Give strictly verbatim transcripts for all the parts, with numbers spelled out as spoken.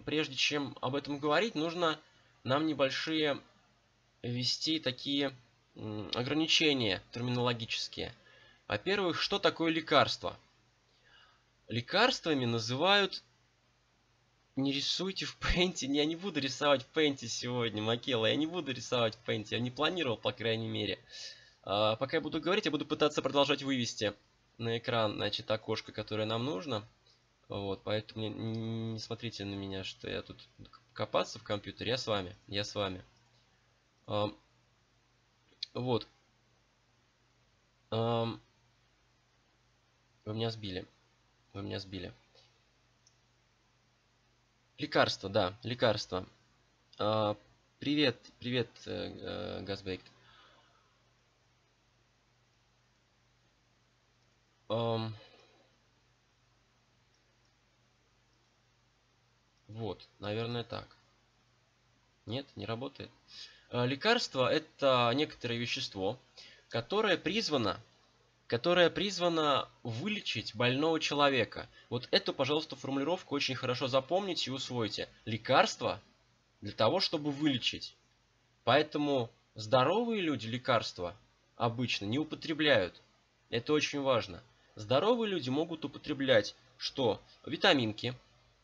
прежде чем об этом говорить, нужно нам небольшие ввести такие ограничения терминологические. Во-первых, что такое лекарство? Лекарствами называют... Не рисуйте в пейнте. Я не буду рисовать в пейнте сегодня, Макела. Я не буду рисовать в пейнте. Я не планировал, по крайней мере. А, пока я буду говорить, я буду пытаться продолжать вывести на экран, значит, окошко, которое нам нужно. Вот, поэтому не, не смотрите на меня, что я тут копаться в компьютере. Я с вами. Я с вами. А, вот. А, вы меня сбили. Вы меня сбили. Лекарство, да, лекарство. А, привет, привет, э, э, Газбейк. Um, вот, наверное, так. Нет, не работает. А, лекарство – это некоторое вещество, которое призвано, которое призвано вылечить больного человека. Вот эту, пожалуйста, формулировку очень хорошо запомните и усвойте. Лекарство для того, чтобы вылечить. Поэтому здоровые люди лекарства обычно не употребляют. Это очень важно. Здоровые люди могут употреблять что? Витаминки,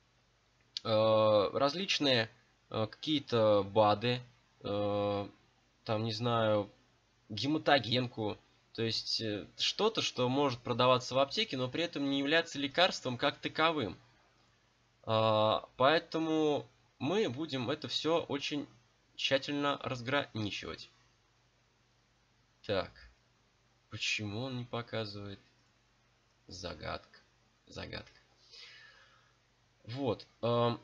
различные какие-то БАДы, там, не знаю, гематогенку. То есть что-то, что может продаваться в аптеке, но при этом не является лекарством как таковым. Поэтому мы будем это все очень тщательно разграничивать. Так, почему он не показывает? Загадка. Загадка. Вот. Ну,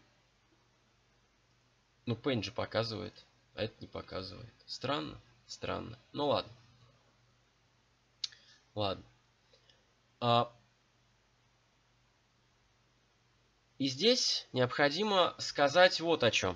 Paint же показывает, а это не показывает. Странно? Странно. Ну ладно. Ладно. А, и здесь необходимо сказать вот о чем.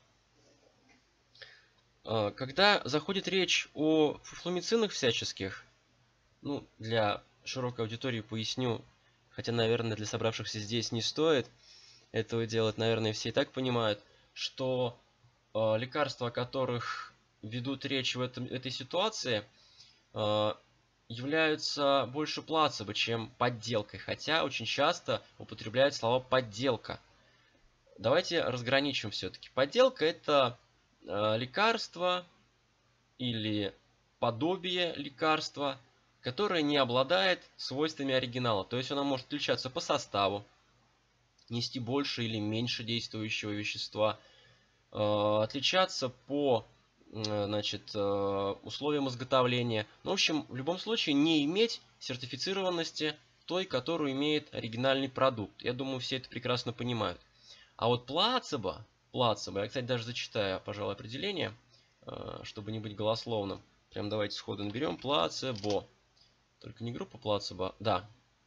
А, когда заходит речь о фуфломицинах всяческих, ну, для широкой аудитории поясню, хотя, наверное, для собравшихся здесь не стоит этого делать, наверное, все и так понимают, что э, лекарства, о которых ведут речь в этом, этой ситуации, э, являются больше плацебо, чем подделкой, хотя очень часто употребляют слова подделка. Давайте разграничим все-таки. Подделка – это э, лекарство или подобие лекарства, которое не обладает свойствами оригинала. То есть оно может отличаться по составу, нести больше или меньше действующего вещества, э, отличаться по э, значит, э, условиям изготовления. Ну, в общем, в любом случае не иметь сертифицированности той, которую имеет оригинальный продукт. Я думаю, все это прекрасно понимают. А вот плацебо, плацебо, я, кстати, даже зачитаю, пожалуй, определение, э, чтобы не быть голословным. Прям давайте сходу наберем плацебо. Только не группа плацебо, да.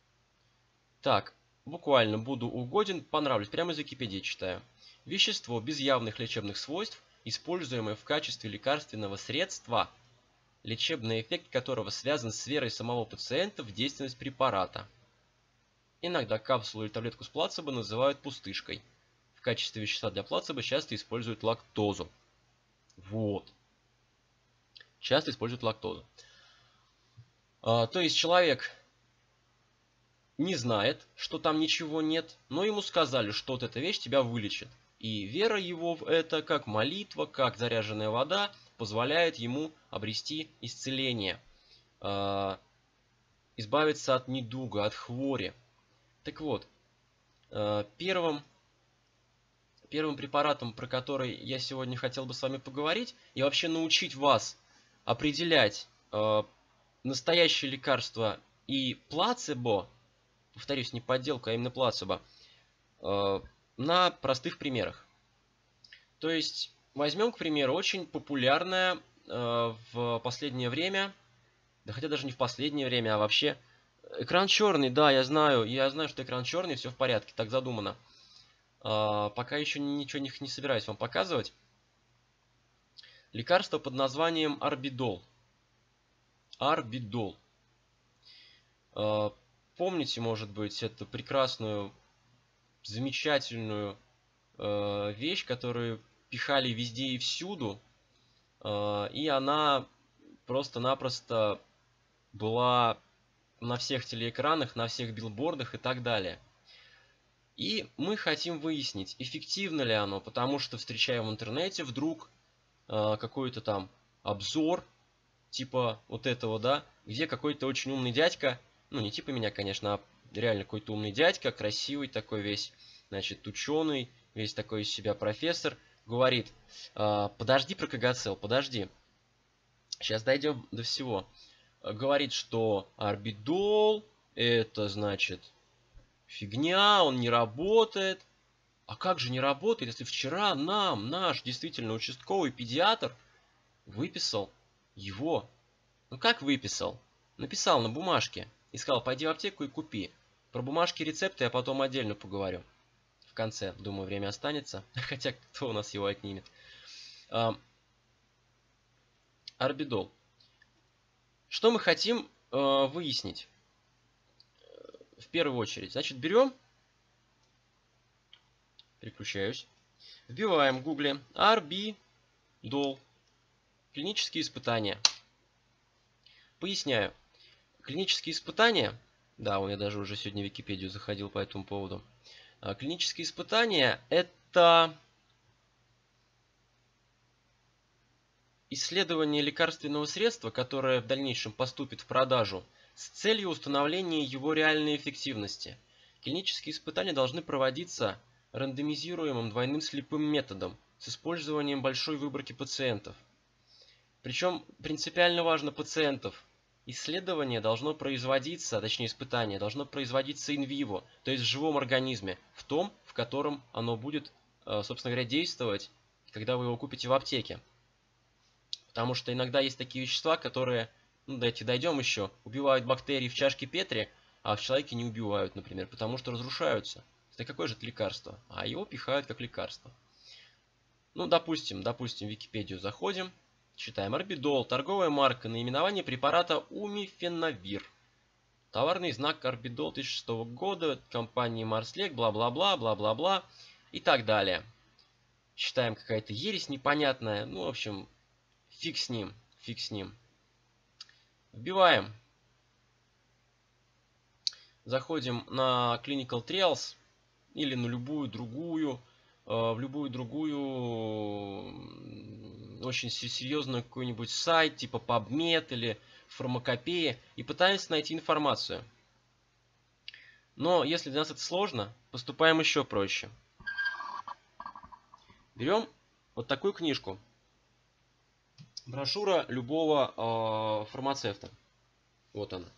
Так, буквально буду угоден, понравлюсь. Прямо из Википедии читаю. Вещество без явных лечебных свойств, используемое в качестве лекарственного средства, лечебный эффект которого связан с верой самого пациента в действенность препарата. Иногда капсулу или таблетку с плацебо называют пустышкой. В качестве вещества для плацебо часто используют лактозу. Вот. Часто используют лактозу. А, то есть человек не знает, что там ничего нет, но ему сказали, что вот эта вещь тебя вылечит. И вера его в это, как молитва, как заряженная вода, позволяет ему обрести исцеление, э, избавиться от недуга, от хвори. Так вот, э, первым, первым препаратом, про который я сегодня хотел бы с вами поговорить, и вообще научить вас определять э, настоящее лекарство и плацебо, повторюсь, не подделку, а именно плацебо, на простых примерах. То есть, возьмем, к примеру, очень популярное в последнее время, да хотя даже не в последнее время, а вообще, экран черный, да, я знаю, я знаю, что экран черный, все в порядке, так задумано. Пока еще ничего не собираюсь вам показывать. Лекарство под названием Арбидол. Арбидол. Помните, может быть, эту прекрасную, замечательную э, вещь, которую пихали везде и всюду, э, и она просто-напросто была на всех телеэкранах, на всех билбордах и так далее. И мы хотим выяснить, эффективно ли оно, потому что встречаем в интернете вдруг э, какой-то там обзор, типа вот этого, да, где какой-то очень умный дядька, ну не типа меня, конечно, а реально какой-то умный дядька, красивый такой весь, значит, ученый, весь такой из себя профессор, говорит, э, подожди про КГЦЛ, подожди, сейчас дойдем до всего. Говорит, что орбидол это, значит, фигня, он не работает. А как же не работает, если вчера нам наш действительно участковый педиатр выписал его? Ну как выписал? Написал на бумажке и сказал, пойди в аптеку и купи. Про бумажки рецепты я потом отдельно поговорю. В конце, думаю, время останется. Хотя кто у нас его отнимет? Орбидол. Что мы хотим э, выяснить? В первую очередь. Значит, берем, переключаюсь, вбиваем в гугле орбидол. Клинические испытания. Поясняю. Клинические испытания, да, у меня даже уже сегодня в Википедию заходил по этому поводу. Клинические испытания – это исследование лекарственного средства, которое в дальнейшем поступит в продажу, с целью установления его реальной эффективности. Клинические испытания должны проводиться рандомизируемым двойным слепым методом с использованием большой выборки пациентов. Причем принципиально важно пациентов. Исследование должно производиться, точнее испытание, должно производиться инвиво, то есть в живом организме, в том, в котором оно будет, собственно говоря, действовать, когда вы его купите в аптеке. Потому что иногда есть такие вещества, которые, ну давайте дойдем еще, убивают бактерии в чашке Петри, а в человеке не убивают, например, потому что разрушаются. Это какое же это лекарство? А его пихают как лекарство. Ну, допустим, допустим, в Википедию заходим. Читаем. Орбидол. Торговая марка. Наименование препарата умифенавир. Товарный знак Орбидол две тысячи шестого года. Компании Марслек. Бла-бла-бла. Бла-бла-бла. И так далее. Читаем какая-то ересь непонятная. Ну, в общем, фиг с ним. Фиг с ним. Вбиваем. Заходим на Clinical Trials. Или на любую другую. В любую другую очень серьезную какой-нибудь сайт, типа PubMed или Фармакопея, и пытаемся найти информацию. Но если для нас это сложно, поступаем еще проще. Берем вот такую книжку. Брошюра любого э, фармацевта. Вот она.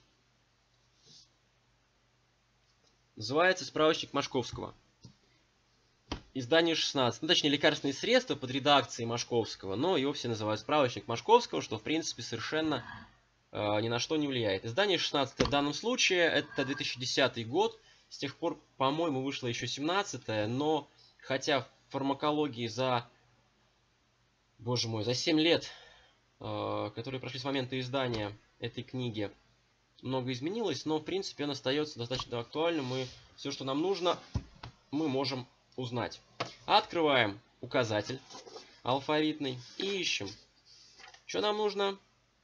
Называется «Справочник Машковского». Издание шестнадцать. Ну, точнее, лекарственные средства под редакцией Машковского, но его все называют справочник Машковского, что, в принципе, совершенно э, ни на что не влияет. Издание шестнадцать в данном случае, это две тысячи десятый год. С тех пор, по-моему, вышло еще семнадцатое, но хотя в фармакологии за, боже мой, за семь лет, э, которые прошли с момента издания этой книги, много изменилось, но, в принципе, он остается достаточно актуальным, и все, что нам нужно, мы можем узнать. Открываем указатель алфавитный и ищем. Что нам нужно?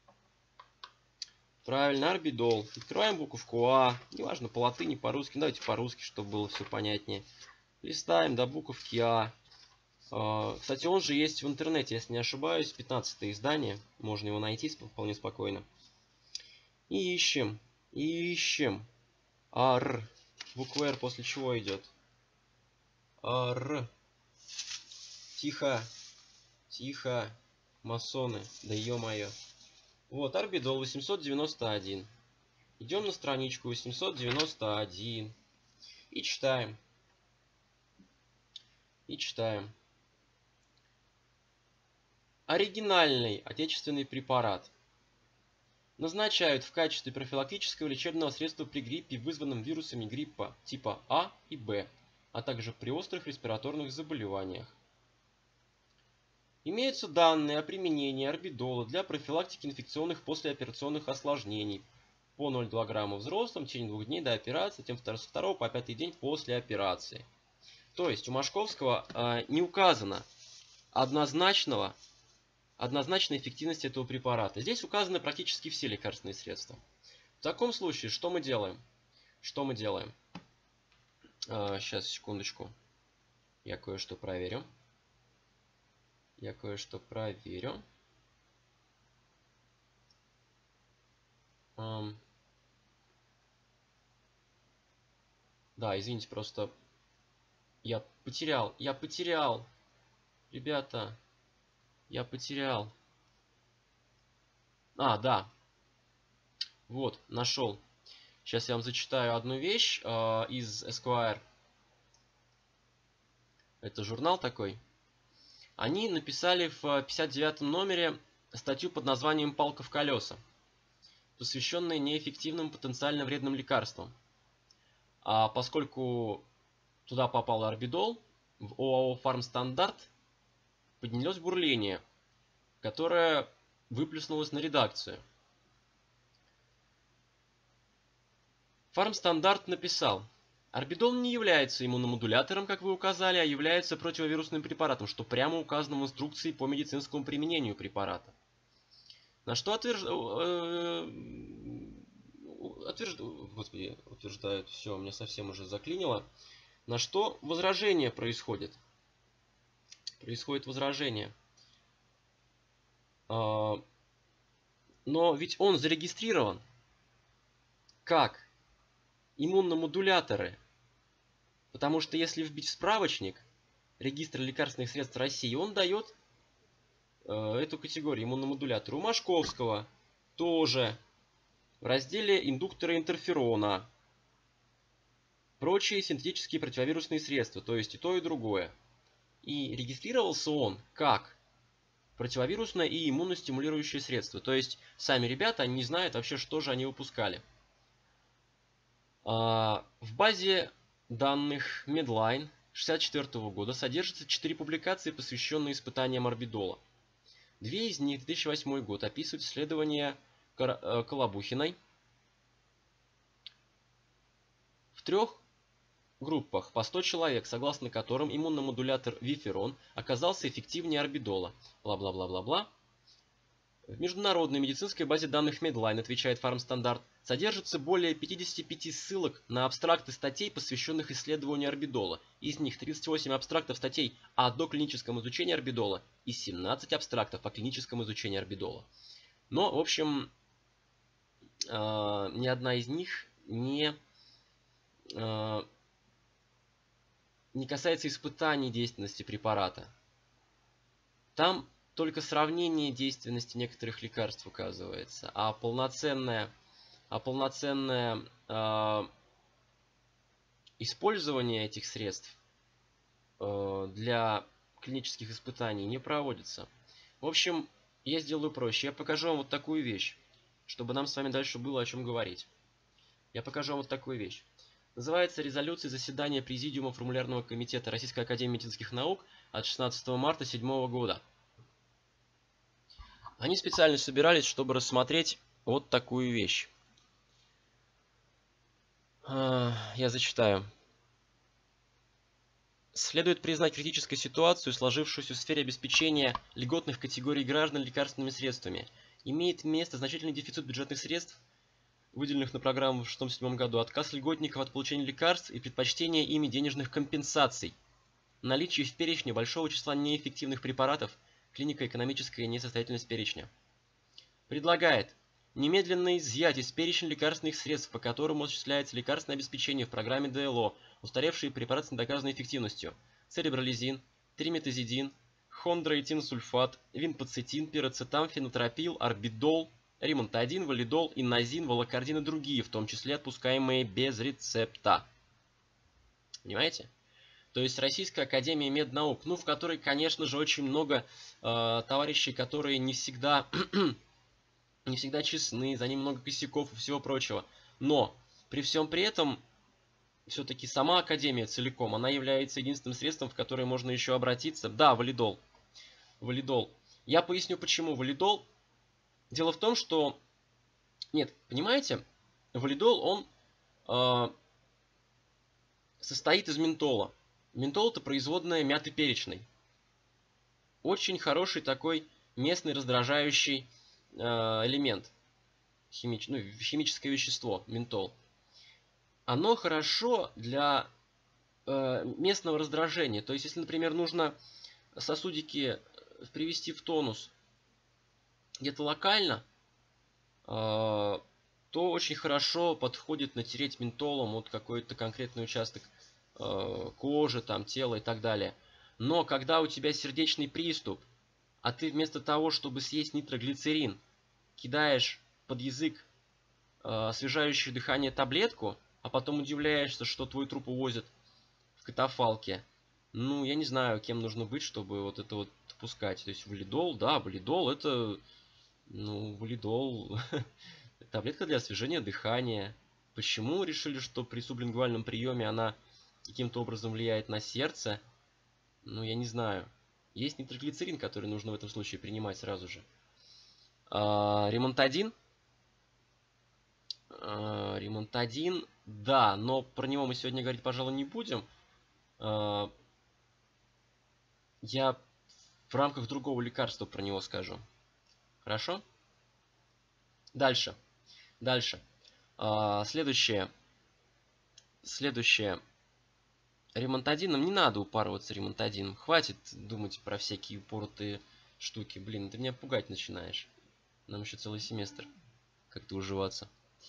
Правильно, орбидол. Открываем буковку А. Неважно, по латыни, по-русски. Давайте по-русски, чтобы было все понятнее. Листаем до буковки А. Кстати, он же есть в интернете, если не ошибаюсь. пятнадцатое издание. Можно его найти вполне спокойно. И ищем. И ищем. Ар. Буква Р после чего идет? Р. Тихо. Тихо. Масоны. Да ё-моё. Вот, орбидол восемьсот девяносто один. Идем на страничку восемьсот девяносто один. И читаем. И читаем. Оригинальный отечественный препарат. Назначают в качестве профилактического лечебного средства при гриппе, вызванном вирусами гриппа типа А и Б, а также при острых респираторных заболеваниях. Имеются данные о применении орбидола для профилактики инфекционных послеоперационных осложнений по ноль целых две десятых грамма взрослым в течение двух дней до операции, тем со второго по пятый день после операции. То есть у Машковского э, не указано однозначного, однозначной эффективности этого препарата. Здесь указаны практически все лекарственные средства. В таком случае, что мы делаем? Что мы делаем? Э, сейчас, секундочку. Я кое-что проверю. Я кое-что проверю. Эм. Да, извините, просто я потерял, я потерял, ребята, я потерял. А, да, вот, нашел. Сейчас я вам зачитаю одну вещь э, из Esquire. Это журнал такой. Они написали в пятьдесят девятом номере статью под названием «Палка в колеса», посвященная неэффективным потенциально вредным лекарствам. А поскольку туда попал орбидол, в ОАО «Фармстандарт» поднялось бурление, которое выплеснулось на редакцию. «Фармстандарт» написал: орбидол не является иммуномодулятором, как вы указали, а является противовирусным препаратом, что прямо указано в инструкции по медицинскому применению препарата. На что отверждают... Отвержд... Господи, утверждают, все, меня совсем уже заклинило. На что возражение происходит? Происходит возражение. Но ведь он зарегистрирован как иммуномодуляторы. Потому что если вбить в справочник регистр лекарственных средств России, он дает э, эту категорию иммуномодуляторы. У Машковского тоже в разделе индукторы интерферона. Прочие синтетические противовирусные средства, то есть и то, и другое. И регистрировался он как противовирусное и иммуностимулирующее средство. То есть сами ребята не знают вообще, что же они выпускали. А, в базе данных Medline шестьдесят четвёртого года содержится четыре публикации, посвященные испытаниям орбидола. Две из них, две тысячи восьмой год, описывают исследования Колобухиной. В трех группах по сто человек, согласно которым иммуномодулятор Виферон оказался эффективнее орбидола. Бла-бла-бла-бла-бла. В международной медицинской базе данных Medline, отвечает Фармстандарт, содержится более пятидесяти пяти ссылок на абстракты статей, посвященных исследованию орбидола. Из них тридцать восемь абстрактов статей о доклиническом изучении орбидола и семнадцать абстрактов о клиническом изучении орбидола. Но, в общем, ни одна из них не, не касается испытаний действенности препарата. Там только сравнение действенности некоторых лекарств указывается, а полноценное, а полноценное э, использование этих средств э, для клинических испытаний не проводится. В общем, я сделаю проще. Я покажу вам вот такую вещь, чтобы нам с вами дальше было о чем говорить. Я покажу вам вот такую вещь. Называется резолюция заседания Президиума формулярного комитета Российской академии медицинских наук от шестнадцатого марта две тысячи седьмого года. Они специально собирались, чтобы рассмотреть вот такую вещь. Я зачитаю. Следует признать критической ситуацию, сложившуюся в сфере обеспечения льготных категорий граждан лекарственными средствами. Имеет место значительный дефицит бюджетных средств, выделенных на программу в две тысячи шестом-две тысячи седьмом году, отказ льготников от получения лекарств и предпочтение ими денежных компенсаций. Наличие в перечне большого числа неэффективных препаратов, клинико-экономическая несостоятельность перечня. Предлагает немедленно изъять из перечня лекарственных средств, по которым осуществляется лекарственное обеспечение в программе ДЛО, устаревшие препараты с недоказанной эффективностью: церебролизин, триметазидин, хондроитинсульфат, винпоцетин, пироцетам, фенотропил, орбидол, римонтадин, валидол, инозин, волокардин и другие, в том числе отпускаемые без рецепта. Понимаете? То есть Российская академия меднаук, ну, в которой, конечно же, очень много э, товарищей, которые не всегда, не всегда честны, за ним много косяков и всего прочего. Но при всем при этом, все-таки сама академия целиком, она является единственным средством, в которое можно еще обратиться. Да, валидол. Валидол. Я поясню, почему валидол. Дело в том, что... Нет, понимаете, валидол, он э, состоит из ментола. Ментол — это производная мяты перечной. Очень хороший такой местный раздражающий э, элемент. Химич... Ну, химическое вещество, ментол. Оно хорошо для э, местного раздражения. То есть, если, например, нужно сосудики привести в тонус где-то локально, э, то очень хорошо подходит натереть ментолом вот какой-то конкретный участок э, кожи, там, тела и так далее. Но когда у тебя сердечный приступ, а ты вместо того, чтобы съесть нитроглицерин, кидаешь под язык э, освежающую дыхание таблетку, а потом удивляешься, что твой труп увозят в катафалке. Ну, я не знаю, кем нужно быть, чтобы вот это вот допускать. То есть валидол, да, валидол это, ну, валидол, таблетка для освежения дыхания. Почему решили, что при сублингвальном приеме она каким-то образом влияет на сердце? Ну, я не знаю. Есть нитроглицерин, который нужно в этом случае принимать сразу же. А, ремонтадин. А, ремонтадин, да, но про него мы сегодня говорить, пожалуй, не будем. А, я в рамках другого лекарства про него скажу. Хорошо? Дальше. Дальше. А, следующее. Следующее. Ремонтадином не надо упарываться ремонтадином. Хватит думать про всякие упоротые штуки. Блин, ты меня пугать начинаешь. Нам еще целый семестр как-то уживаться.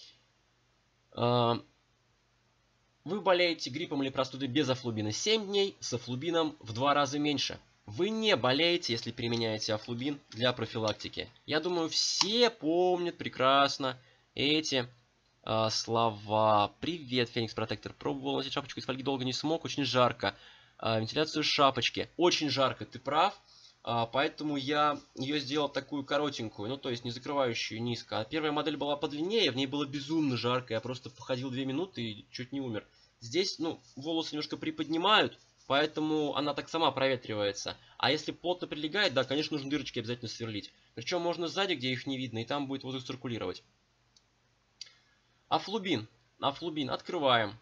А, вы болеете гриппом или простудой без афлубина семь дней, с афлубином в два раза меньше. Вы не болеете, если применяете афлубин для профилактики. Я думаю, все помнят прекрасно эти э, слова. Привет, Феникс Протектор. Пробовал носить шапочку из фольги, долго не смог, очень жарко. Э, вентиляцию шапочки. Очень жарко, ты прав. Э, поэтому я ее сделал такую коротенькую, ну то есть не закрывающую низко. А первая модель была подлиннее, в ней было безумно жарко. Я просто походил две минуты и чуть не умер. Здесь, ну, волосы немножко приподнимают, поэтому она так сама проветривается. А если плотно прилегает, да, конечно, нужно дырочки обязательно сверлить. Причем можно сзади, где их не видно, и там будет воздух циркулировать. Афлубин. Афлубин. Открываем.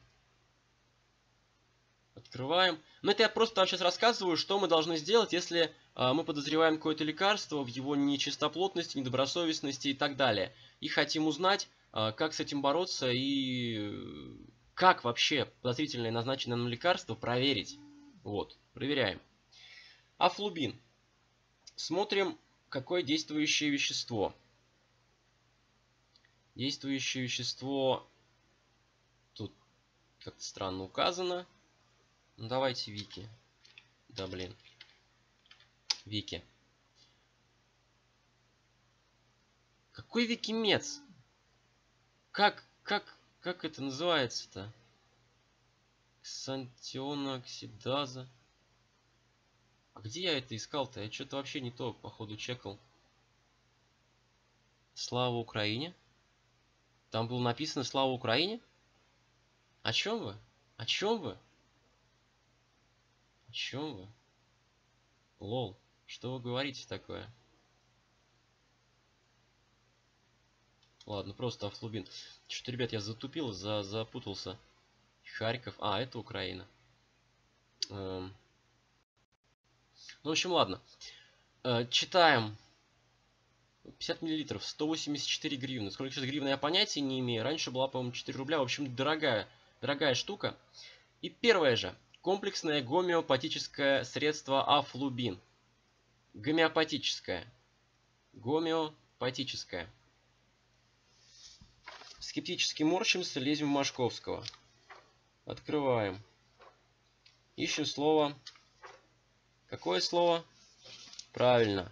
Открываем. Но это я просто вам сейчас рассказываю, что мы должны сделать, если э, мы подозреваем какое-то лекарство в его нечистоплотности, недобросовестности и так далее. И хотим узнать, э, как с этим бороться и как вообще подозрительное назначенное нам лекарство проверить. Вот, проверяем. Афлубин. Смотрим, какое действующее вещество. Действующее вещество тут как-то странно указано. Ну, давайте Вики. Да, блин. Вики. Какой Викимец? Как, как, как это называется-то? Ксантиона оксидаза. А где я это искал-то? Я что-то вообще не то, походу, чекал. Слава Украине? Там было написано «Слава Украине»? О чем вы? О чем вы? О чем вы? Лол, что вы говорите такое? Ладно, просто Афлубин. Что-то, ребят, я затупил, за, запутался. Харьков. А, это Украина. Эм. Ну, в общем, ладно. Э, читаем. пятьдесят миллилитров, сто восемьдесят четыре гривны. Сколько сейчас гривна, я понятия не имею. Раньше была, по-моему, четыре рубля. В общем, дорогая, дорогая штука. И первое же. Комплексное гомеопатическое средство Афлубин. Гомеопатическое. Гомеопатическое. Скептически морщимся, лезем в Машковского. Открываем. Ищем слово. Какое слово? Правильно.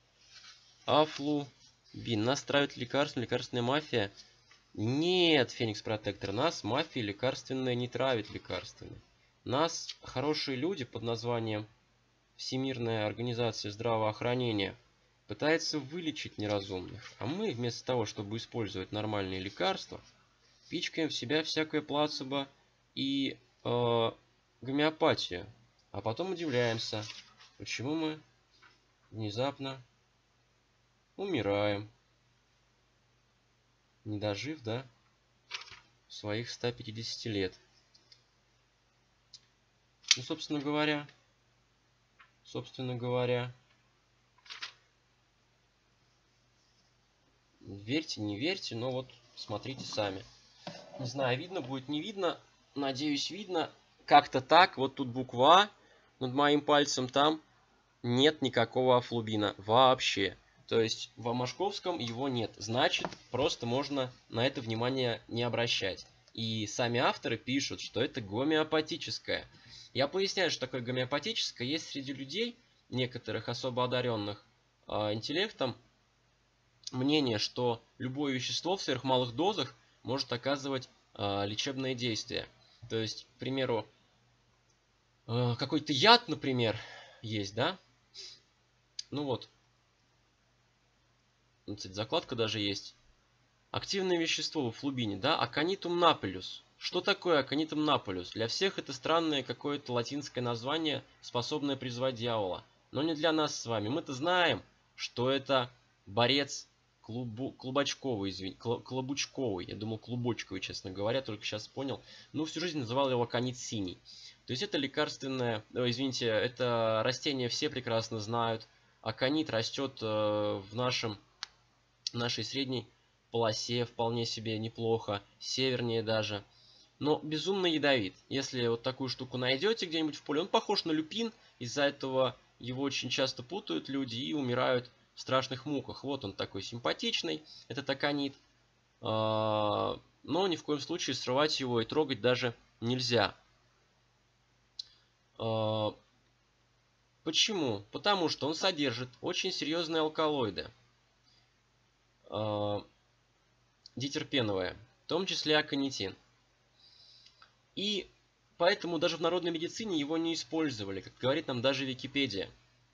Афлубин. Нас травит лекарство, лекарственная мафия. Нет, Феникс Протектор. Нас мафия лекарственная не травит лекарствами. Нас хорошие люди под названием Всемирная организация здравоохранения пытается вылечить неразумных. А мы вместо того, чтобы использовать нормальные лекарства, пичкаем в себя всякое плацебо и э, гомеопатию. А потом удивляемся, почему мы внезапно умираем, не дожив до своих ста пятидесяти лет. Ну, собственно говоря, собственно говоря, верьте, не верьте, но вот смотрите сами. Не знаю, видно будет, не видно. Надеюсь, видно. Как-то так. Вот тут буква А над моим пальцем. Там нет никакого афлубина вообще. То есть в Амашковском его нет. Значит, просто можно на это внимание не обращать. И сами авторы пишут, что это гомеопатическое. Я поясняю, что такое гомеопатическое. Есть среди людей, некоторых особо одаренных э, интеллектом, мнение, что любое вещество в сверхмалых дозах может оказывать э, лечебное действие. То есть, к примеру, э, какой-то яд, например, есть, да? Ну вот, ну, кстати, закладка даже есть. Активное вещество в флубине, да? Аконитум напелюс. Что такое аконитум напелюс? Для всех это странное какое-то латинское название, способное призвать дьявола. Но не для нас с вами. Мы-то знаем, что это борец клубу, клубочковый, извините, клубочковый. Я думал клубочковый, честно говоря, только сейчас понял. Ну, всю жизнь называл его аконит синий. То есть это лекарственное, о, извините, это растение все прекрасно знают. Аконит растет э, в нашем, в нашей средней полосе вполне себе неплохо, севернее даже. Но безумно ядовит. Если вот такую штуку найдете где-нибудь в поле, он похож на люпин, из-за этого его очень часто путают люди и умирают в страшных муках. Вот он такой симпатичный, этот аконит. Но ни в коем случае срывать его и трогать даже нельзя. Почему? Потому что он содержит очень серьезные алкалоиды. Дитерпеновые, в том числе аконитин. И поэтому даже в народной медицине его не использовали, как говорит нам даже Википедия.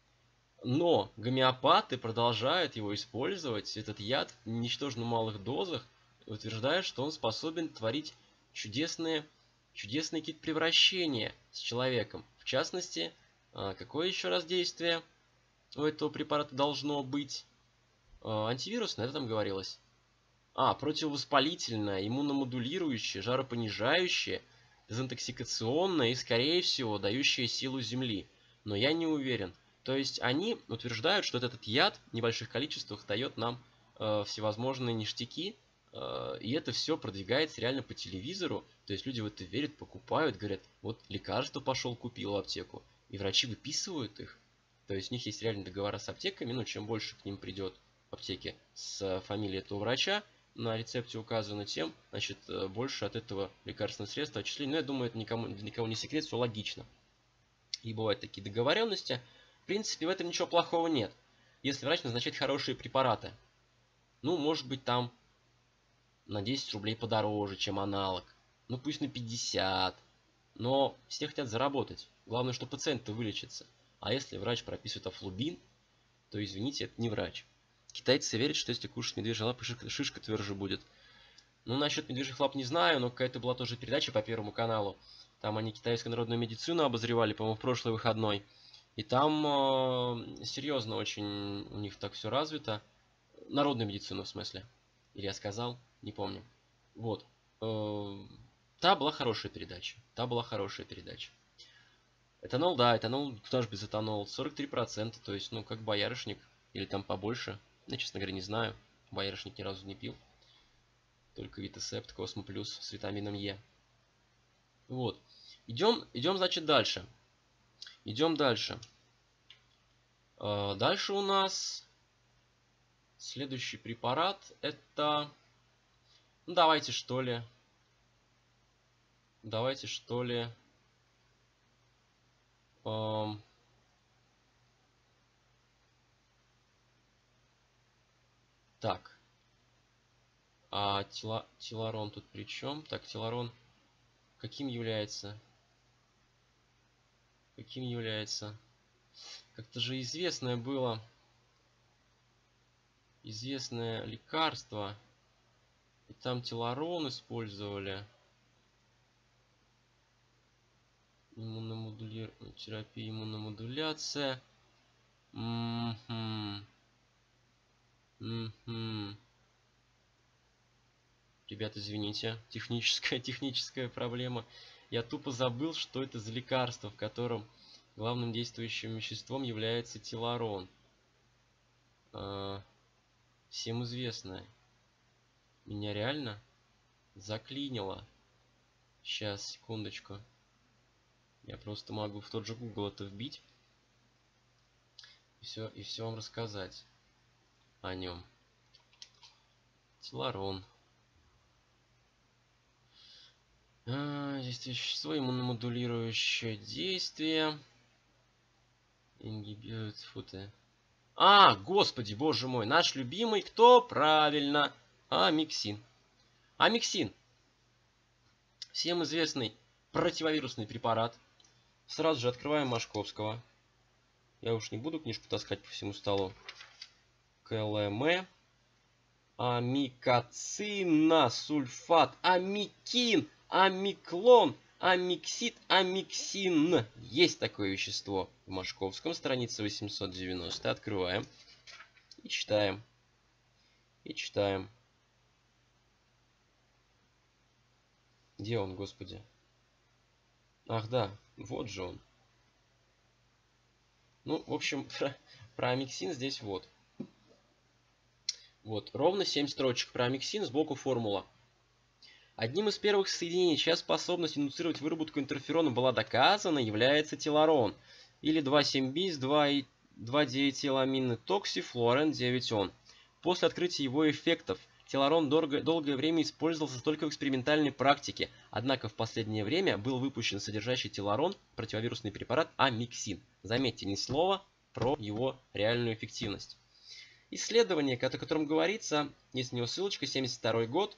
Но гомеопаты продолжают его использовать, этот яд, в ничтожно малых дозах, утверждая, что он способен творить чудесные, чудесные какие-то превращения с человеком. В частности, какое еще раз действие у этого препарата должно быть? Антивирусное, это там говорилось? А, противовоспалительное, иммуномодулирующее, жаропонижающее, дезинтоксикационное и, скорее всего, дающее силу Земли. Но я не уверен. То есть они утверждают, что этот яд в небольших количествах дает нам э, всевозможные ништяки, э, и это все продвигается реально по телевизору. То есть люди в это верят, покупают, говорят, вот лекарство пошел, купил в аптеку, и врачи выписывают их. То есть у них есть реально договора с аптеками, но чем больше к ним придет в аптеке с фамилией этого врача, на рецепте указано, тем, значит, больше от этого лекарственного средства отчислений. Но я думаю, это никому, никого не секрет, все логично. И бывают такие договоренности. В принципе, в этом ничего плохого нет. Если врач назначает хорошие препараты. Ну, может быть, там на десять рублей подороже, чем аналог. Ну, пусть на пятьдесят. Но все хотят заработать. Главное, что пациент-то вылечится. А если врач прописывает афлубин, то, извините, это не врач. Китайцы верят, что если кушать медвежьи лапы, шишка, шишка тверже будет. Ну, насчет медвежьих лап не знаю, но какая-то была тоже передача по Первому каналу. Там они китайскую народную медицину обозревали, по-моему, в прошлый выходной. И там э, серьезно очень у них так все развито. Народную медицину, в смысле. Или я сказал? Не помню. Вот. Э, та была хорошая передача. Та была хорошая передача. Этанол, да, этанол, куда же без этанола? сорок три процента, то есть, ну, как боярышник. Или там побольше. Я, честно говоря, не знаю. Боярышник ни разу не пил. Только Витасепт, Космо Плюс с витамином Е. Вот. Идем, идем, значит, дальше. Идем дальше. Дальше у нас следующий препарат. Это... Ну, давайте, что ли. Давайте, что ли. Эм... Так. А тела... теларон тут при чем? Так, теларон каким является? Каким является? Как-то же известное было. Известное лекарство. И там теларон использовали. Иммуномодули... Терапия, иммуномодуляция. М-м-м. М-м. Ребята, извините, техническая, техническая проблема. Я тупо забыл, что это за лекарство, в котором главным действующим веществом является теларон. А, всем известное. Меня реально заклинило. Сейчас, секундочку. Я просто могу в тот же Google это вбить. И все, и все вам рассказать о нем. Теларон. А, действие вещество, иммуномодулирующее действие. Ингибирует футы. А, господи, боже мой, наш любимый, кто? Правильно, амиксин. Амиксин. Всем известный противовирусный препарат. Сразу же открываем Машковского. Я уж не буду книжку таскать по всему столу. КЛМ. Амикоциносульфат. Амикин. Амиклон. Амиксид. Амиксин. Есть такое вещество в Машковском. Страница восемьсот девяносто. Открываем. И читаем. И читаем. Где он, господи? Ах да, вот же он. Ну, в общем, про, про амиксин здесь вот. Вот, ровно семь строчек про амиксин, сбоку формула. Одним из первых соединений, чья способность индуцировать выработку интерферона была доказана, является теларон. Или два семь бис, два девятиламинный токсифлуорен девять он. После открытия его эффектов теларон долго, долгое время использовался только в экспериментальной практике, однако в последнее время был выпущен содержащий теларон противовирусный препарат амиксин. Заметьте, ни слова про его реальную эффективность. Исследование, о котором говорится, есть у него ссылочка, семьдесят второй год.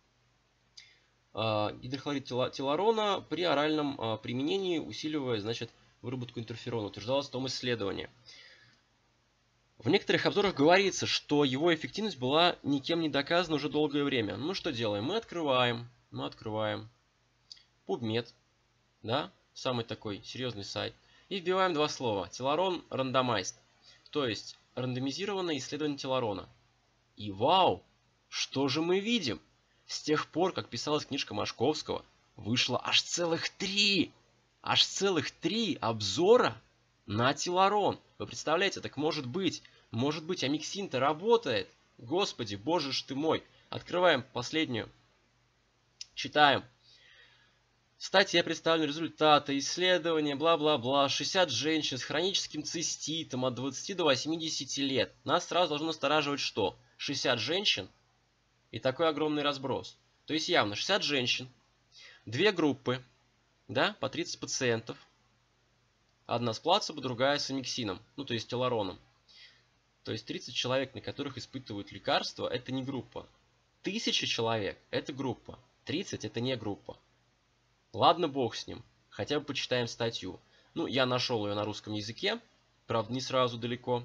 Гидрохлорид теларона при оральном применении, усиливая, значит, выработку интерферона, утверждалось в том исследовании. В некоторых обзорах говорится, что его эффективность была никем не доказана уже долгое время. Ну что делаем? Мы открываем, мы открываем PubMed, да, самый такой серьезный сайт, и вбиваем два слова: теларон randomized, то есть рандомизированное исследование теларона. И вау, что же мы видим? С тех пор, как писалась книжка Машковского, вышло аж целых три, аж целых три обзора на теларон. Вы представляете, так может быть, может быть, амиксин-то работает? Господи, боже ж ты мой. Открываем последнюю. Читаем. В статье представлены результаты исследования, бла-бла-бла. шестьдесят женщин с хроническим циститом от двадцати до восьмидесяти лет. Нас сразу должно настораживать что? шестьдесят женщин и такой огромный разброс. То есть явно шестьдесят женщин, две группы, да, по тридцать пациентов. Одна с плацебо, другая с амиксином, ну то есть телароном. То есть тридцать человек, на которых испытывают лекарства, это не группа. тысяча человек – это группа. тридцать – это не группа. Ладно, бог с ним. Хотя бы почитаем статью. Ну, я нашел ее на русском языке. Правда, не сразу далеко.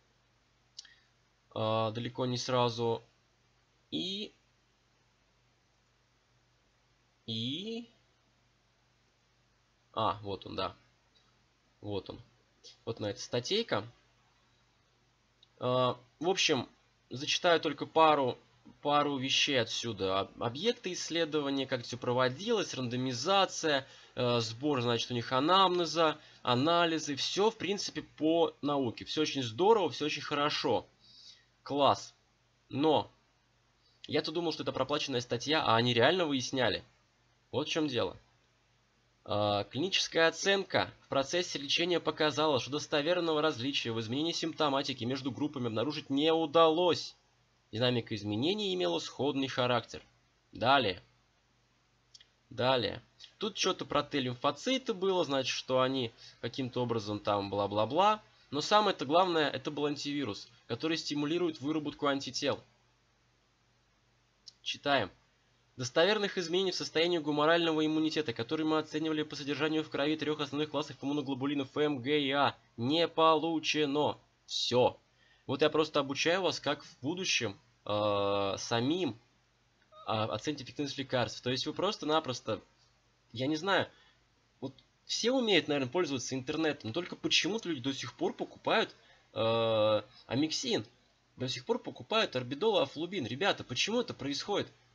А, далеко не сразу. И... И... А, вот он, да. Вот он. Вот на эта статейка. В общем, зачитаю только пару, пару вещей отсюда. Объекты исследования, как все проводилось, рандомизация, сбор, значит, у них анамнеза, анализы. Все, в принципе, по науке. Все очень здорово, все очень хорошо. Класс. Но я-то думал, что это проплаченная статья, а они реально выясняли. Вот в чем дело. Клиническая оценка в процессе лечения показала, что достоверного различия в изменении симптоматики между группами обнаружить не удалось. Динамика изменений имела сходный характер. Далее. Далее. Тут что-то про Т-лимфоциты было, значит, что они каким-то образом там бла-бла-бла. Но самое-то главное, это был антивирус, который стимулирует выработку антител. Читаем. Достоверных изменений в состоянии гуморального иммунитета, которые мы оценивали по содержанию в крови трех основных классов иммуноглобулинов М, Г и А, не получено. Все. Вот я просто обучаю вас, как в будущем э, самим э, оценить эффективность лекарств. То есть вы просто-напросто, я не знаю, вот все умеют, наверное, пользоваться интернетом, но только почему-то люди до сих пор покупают э, амиксин, до сих пор покупают орбидол и афлубин. Ребята, почему это происходит?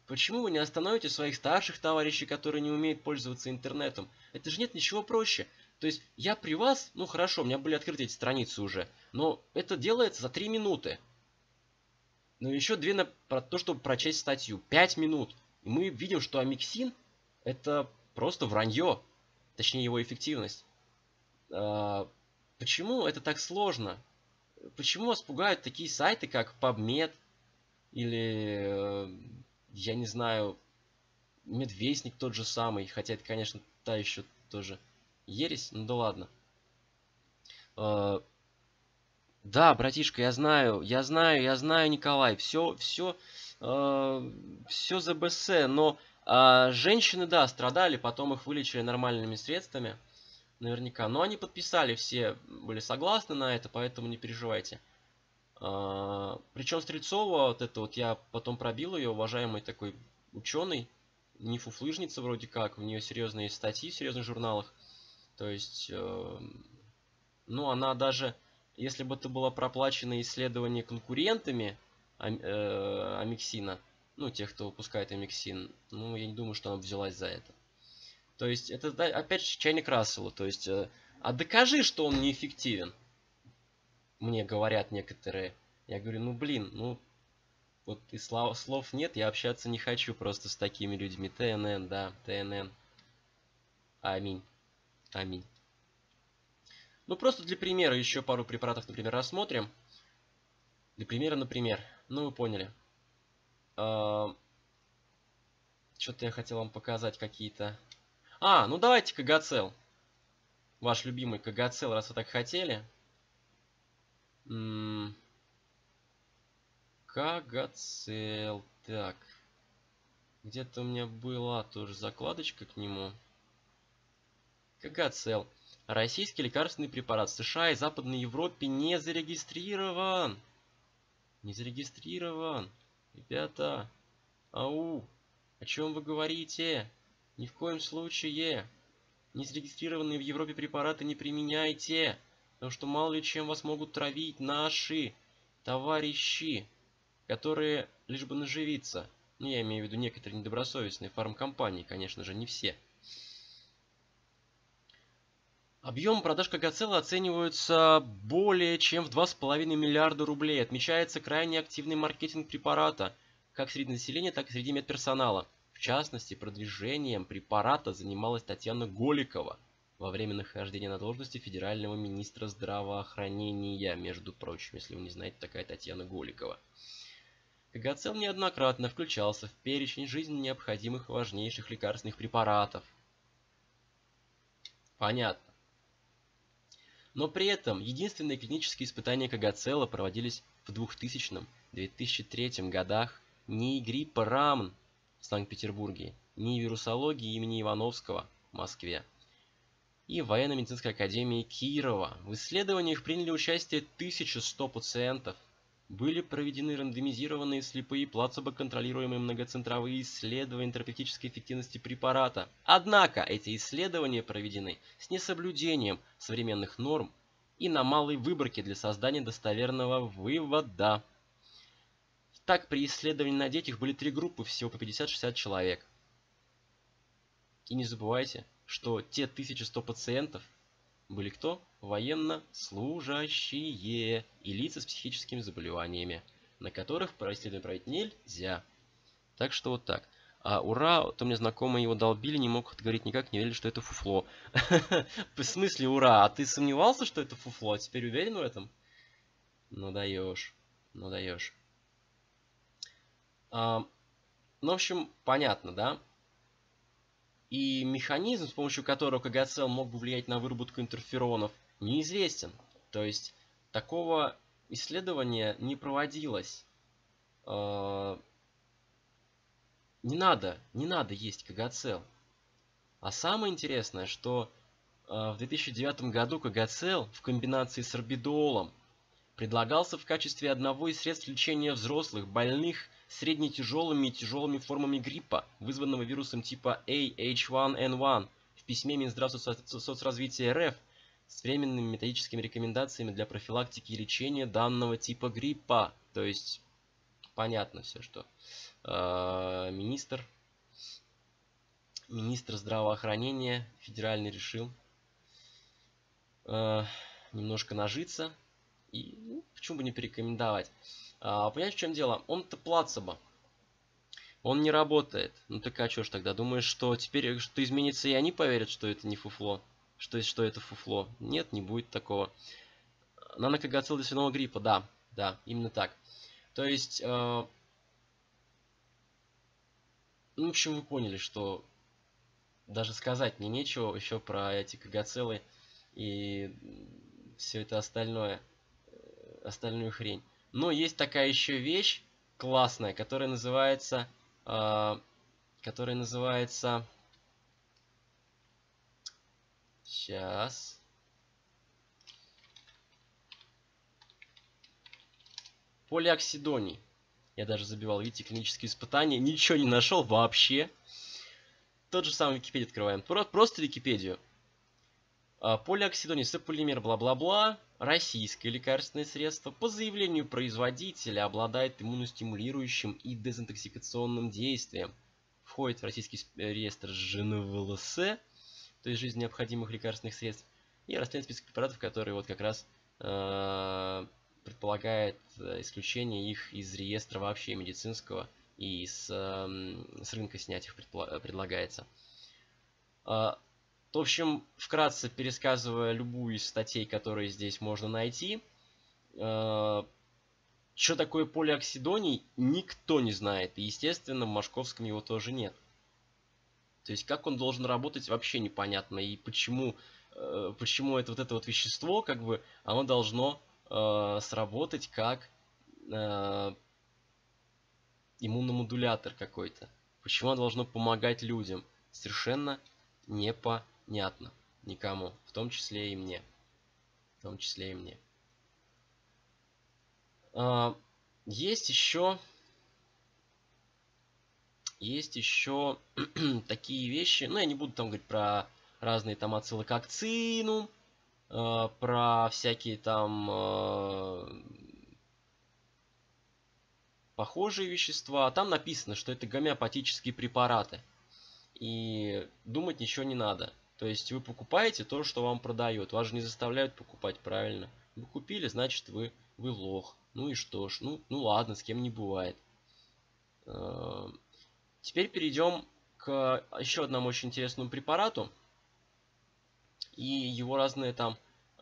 Почему вы не остановите своих старших товарищей, которые не умеют пользоваться интернетом? Это же нет ничего проще. То есть я при вас, ну хорошо, у меня были открыты эти страницы уже, но это делается за три минуты. Но еще две на про то, чтобы прочесть статью. пять минут. И мы видим, что амиксин это просто вранье. Точнее, его эффективность. А, почему это так сложно? Почему вас пугают такие сайты, как PubMed или, я не знаю, Медвестник тот же самый, хотя это, конечно, та еще тоже ересь, ну да ладно. А, да, братишка, я знаю, я знаю, я знаю, Николай, все, все, э, все за БС, но а, женщины, да, страдали, потом их вылечили нормальными средствами, наверняка. Но они подписали, все были согласны на это, поэтому не переживайте. А, причем Стрельцова, вот это вот я потом пробил ее, уважаемый такой ученый, не фуфлыжница вроде как, у нее серьезные статьи в серьезных журналах. То есть, э, ну, она даже, если бы это было проплачено исследование конкурентами ам- э, амиксина, ну, тех, кто выпускает амиксин, ну, я не думаю, что она взялась за это. То есть, это да, опять же чайник Рассела. То есть, э, а докажи, что он неэффективен. Мне говорят некоторые. Я говорю, ну, блин, ну, вот и слов, слов нет, я общаться не хочу просто с такими людьми. ТНН, да, ТНН. Аминь. Аминь. Ну, просто для примера еще пару препаратов, например, рассмотрим. Для примера, например. Ну, вы поняли. А, что-то я хотел вам показать какие-то. А, ну давайте Кагацел. Ваш любимый Кагацел, раз вы так хотели. М, Кагацел. Так. Где-то у меня была тоже закладочка к нему. Кагацел. Российский лекарственный препарат в США и Западной Европе не зарегистрирован. Не зарегистрирован. Ребята. Ау. О чем вы говорите? Ни в коем случае. Незарегистрированные в Европе препараты не применяйте. Потому что мало ли чем вас могут травить наши товарищи, которые лишь бы наживиться. Ну, я имею в виду некоторые недобросовестные фармкомпании, конечно же, не все. Объем продаж Кагацела оцениваются более чем в два с половиной миллиарда рублей. Отмечается крайне активный маркетинг препарата, как среди населения, так и среди медперсонала. В частности, продвижением препарата занималась Татьяна Голикова во время нахождения на должности федерального министра здравоохранения, между прочим, если вы не знаете, такая Татьяна Голикова. Кагацел неоднократно включался в перечень жизненно необходимых важнейших лекарственных препаратов. Понятно. Но при этом единственные клинические испытания Кагацела проводились в двухтысячном — две тысячи третьем годах не гриппа рамн в Санкт-Петербурге, не вирусологии имени Ивановского в Москве и в военно-медицинской академии Кирова. В исследованиях приняли участие тысяча сто пациентов. Были проведены рандомизированные слепые плацебо-контролируемые многоцентровые исследования терапевтической эффективности препарата. Однако эти исследования проведены с несоблюдением современных норм и на малой выборке для создания достоверного вывода. Так, при исследовании на детях были три группы, всего по пятьдесят-шестьдесят человек. И не забывайте, что те тысяча сто пациентов были кто? Военнослужащие и лица с психическими заболеваниями, на которых исследование проводить нельзя. Так что вот так. А ура, то мне знакомые его долбили, не мог говорить никак, не верили, что это фуфло. В смысле ура? А ты сомневался, что это фуфло? А теперь уверен в этом? Ну даешь. Ну даешь. А, ну, в общем, понятно, да? И механизм, с помощью которого Кагацел мог бы влиять на выработку интерферонов, неизвестен. То есть такого исследования не проводилось. Не надо, не надо есть Кагацел. А самое интересное, что в две тысячи девятом году Кагацел в комбинации с орбидолом предлагался в качестве одного из средств лечения взрослых, больных среднетяжелыми и тяжелыми формами гриппа, вызванного вирусом типа A H one N one, в письме Минздрава соцразвития РФ с временными методическими рекомендациями для профилактики и лечения данного типа гриппа. То есть, понятно все, что э, министр, министр здравоохранения федеральный решил э, немножко нажиться. И ну, почему бы не порекомендовать? А, понимаешь, в чем дело? Он-то плацебо. Он не работает. Ну так а что ж тогда? Думаешь, что теперь что изменится и они поверят, что это не фуфло? Что, что это фуфло? Нет, не будет такого. Нанокагацил для свиного гриппа, да. Да, именно так. То есть, э, ну, в общем, вы поняли, что даже сказать мне нечего еще про эти кагацелы и все это остальное, остальную хрень. Но есть такая еще вещь классная, которая называется, э, которая называется, сейчас, полиоксидоний. Я даже забивал, видите, клинические испытания, ничего не нашел вообще. Тот же самый Википедию открываем. Просто Википедию. Полиоксидоний, сополимер, бла-бла-бла. Российское лекарственное средство по заявлению производителя обладает иммуностимулирующим и дезинтоксикационным действием. Входит в российский реестр ЖНВЛС, то есть жизненно необходимых лекарственных средств. И расценивает список препаратов, которые вот как раз э, предполагает исключение их из реестра вообще медицинского. И с, э, с рынка снять их предлагается. В общем, вкратце пересказывая любую из статей, которые здесь можно найти, э, что такое полиоксидоний, никто не знает. И, естественно, в Машковском его тоже нет. То есть, как он должен работать, вообще непонятно. И почему, э, почему это вот это вот вещество, как бы, оно должно э, сработать как э, иммуномодулятор какой-то. Почему оно должно помогать людям? Совершенно непонятно. Никому, в том числе и мне. В том числе и мне. А, есть еще... Есть еще такие вещи. Ну, я не буду там говорить про разные там ацилококцину, э, про всякие там э, похожие вещества. Там написано, что это гомеопатические препараты. И думать ничего не надо. То есть вы покупаете то, что вам продают. Вас же не заставляют покупать, правильно? Вы купили, значит вы, вы лох. Ну и что ж, ну, ну ладно, с кем не бывает. Теперь перейдем к еще одному очень интересному препарату. И его разные там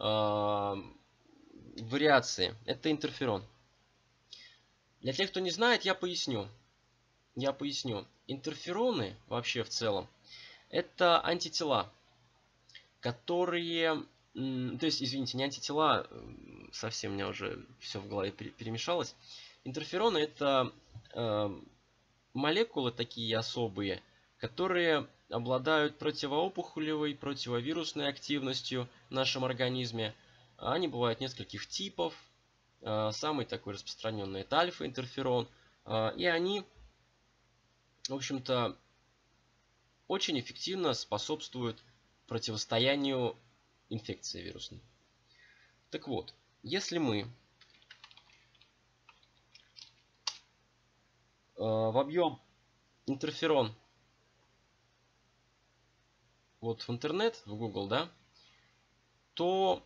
вариации. Это интерферон. Для тех, кто не знает, я поясню. Я поясню. Интерфероны вообще в целом это антитела, которые, то есть, извините, не антитела, совсем у меня уже все в голове перемешалось. Интерфероны это э, молекулы такие особые, которые обладают противоопухолевой, противовирусной активностью в нашем организме. Они бывают нескольких типов. Самый такой распространенный это альфа-интерферон. И они, в общем-то, очень эффективно способствуют противостоянию инфекции вирусной. Так вот, если мы вобьем интерферон вот в интернет, в Google, да, то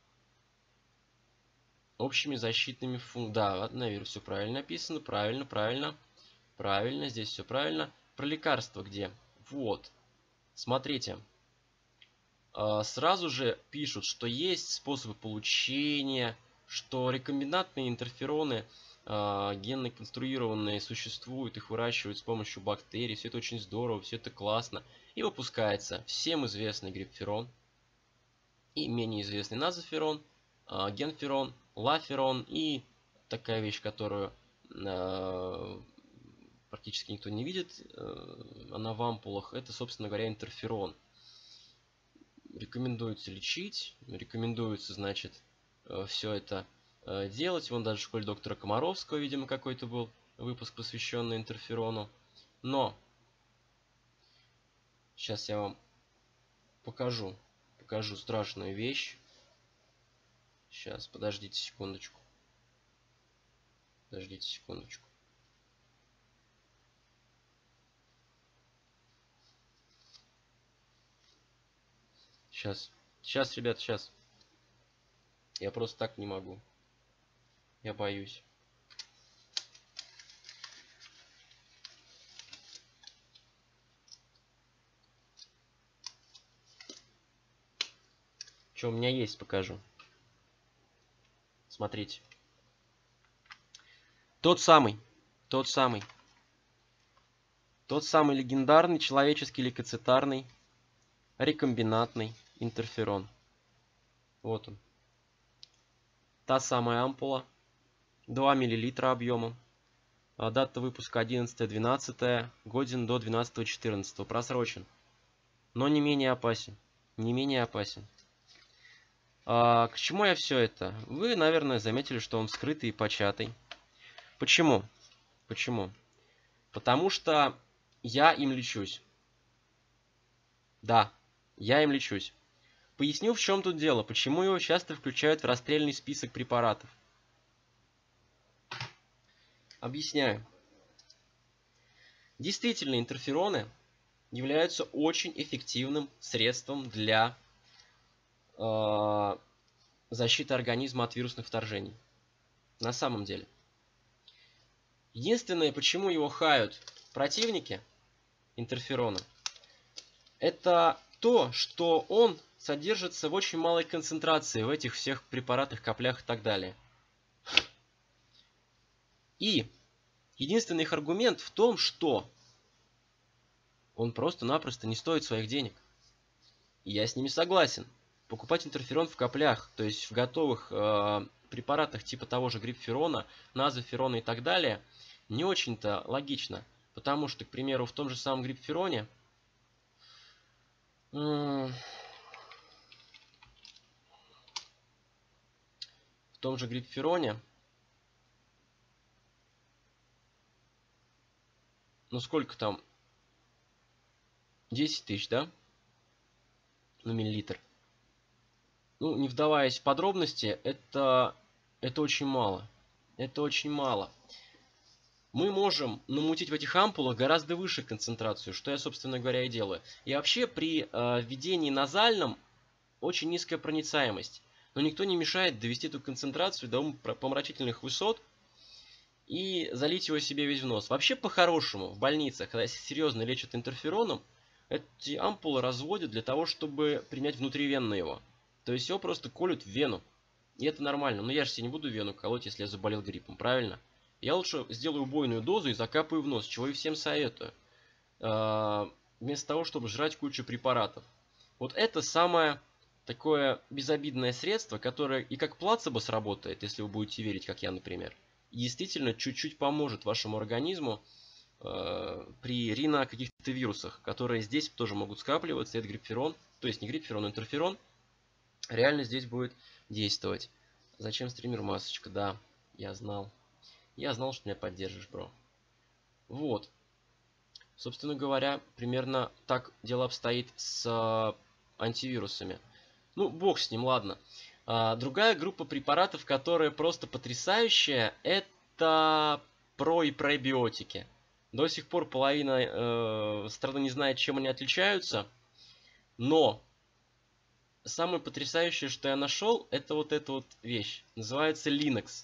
общими защитными функциями, да, наверное, все правильно написано, правильно, правильно, правильно, здесь все правильно. Про лекарства где? Вот, смотрите, сразу же пишут, что есть способы получения, что рекомбинантные интерфероны генно конструированные существуют, их выращивают с помощью бактерий, все это очень здорово, все это классно. И выпускается всем известный грипферон и менее известный назоферон, генферон, лаферон и такая вещь, которую практически никто не видит, она в ампулах, это, собственно говоря, интерферон. Рекомендуется лечить, рекомендуется, значит, все это делать. Вон даже в школе доктора Комаровского, видимо, какой-то был выпуск, посвященный интерферону. Но сейчас я вам покажу, покажу страшную вещь. Сейчас, подождите секундочку. Подождите секундочку. Сейчас. Сейчас, ребят, сейчас. Я просто так не могу. Я боюсь. Что у меня есть, покажу. Смотрите. Тот самый. Тот самый. Тот самый легендарный человеческий лейкоцитарный рекомбинантный интерферон. Вот он. Та самая ампула. два миллилитра объемом. Дата выпуска одиннадцатое двенадцатое. Годен до двенадцатого четырнадцатого. Просрочен. Но не менее опасен. Не менее опасен. А, к чему я все это? Вы, наверное, заметили, что он скрытый и початый. Почему? Почему? Потому что я им лечусь. Да, я им лечусь. Поясню, в чем тут дело. Почему его часто включают в расстрельный список препаратов. Объясняю. Действительно, интерфероны являются очень эффективным средством для э, защиты организма от вирусных вторжений. На самом деле. Единственное, почему его хают противники интерферона, это то, что он содержится в очень малой концентрации в этих всех препаратах, каплях и так далее. И единственный их аргумент в том, что он просто-напросто не стоит своих денег. И я с ними согласен. Покупать интерферон в каплях, то есть в готовых э, препаратах типа того же грипферона, назоферона и так далее, не очень-то логично. Потому что, к примеру, в том же самом грипфероне в том же грипфероне, ну сколько там, десять тысяч, да, на миллилитр. Ну, не вдаваясь в подробности, это, это очень мало. Это очень мало. Мы можем намутить в этих ампулах гораздо выше концентрацию, что я, собственно говоря, и делаю. И вообще при э, введении назальном очень низкая проницаемость. Но никто не мешает довести эту концентрацию до помрачительных высот и залить его себе весь в нос. Вообще, по-хорошему, в больницах, когда серьезно лечат интерфероном, эти ампулы разводят для того, чтобы принять внутривенно его. То есть его просто колют в вену. И это нормально. Но я же себе не буду вену колоть, если я заболел гриппом, правильно? Я лучше сделаю убойную дозу и закапаю в нос, чего и всем советую. Вместо того, чтобы жрать кучу препаратов. Вот это самое такое безобидное средство, которое и как плацебо сработает, если вы будете верить, как я, например. И действительно чуть-чуть поможет вашему организму э, при рино каких-то вирусах, которые здесь тоже могут скапливаться. Это грипферон, то есть не грипферон, а интерферон. Реально здесь будет действовать. Зачем стример масочка? Да, я знал. Я знал, что меня поддержишь, бро. Вот. Собственно говоря, примерно так дело обстоит с антивирусами. Ну, бог с ним, ладно. А, другая группа препаратов, которая просто потрясающая, это про- и пробиотики. До сих пор половина э, страны не знает, чем они отличаются. Но самое потрясающее, что я нашел, это вот эта вот вещь. Называется Linux.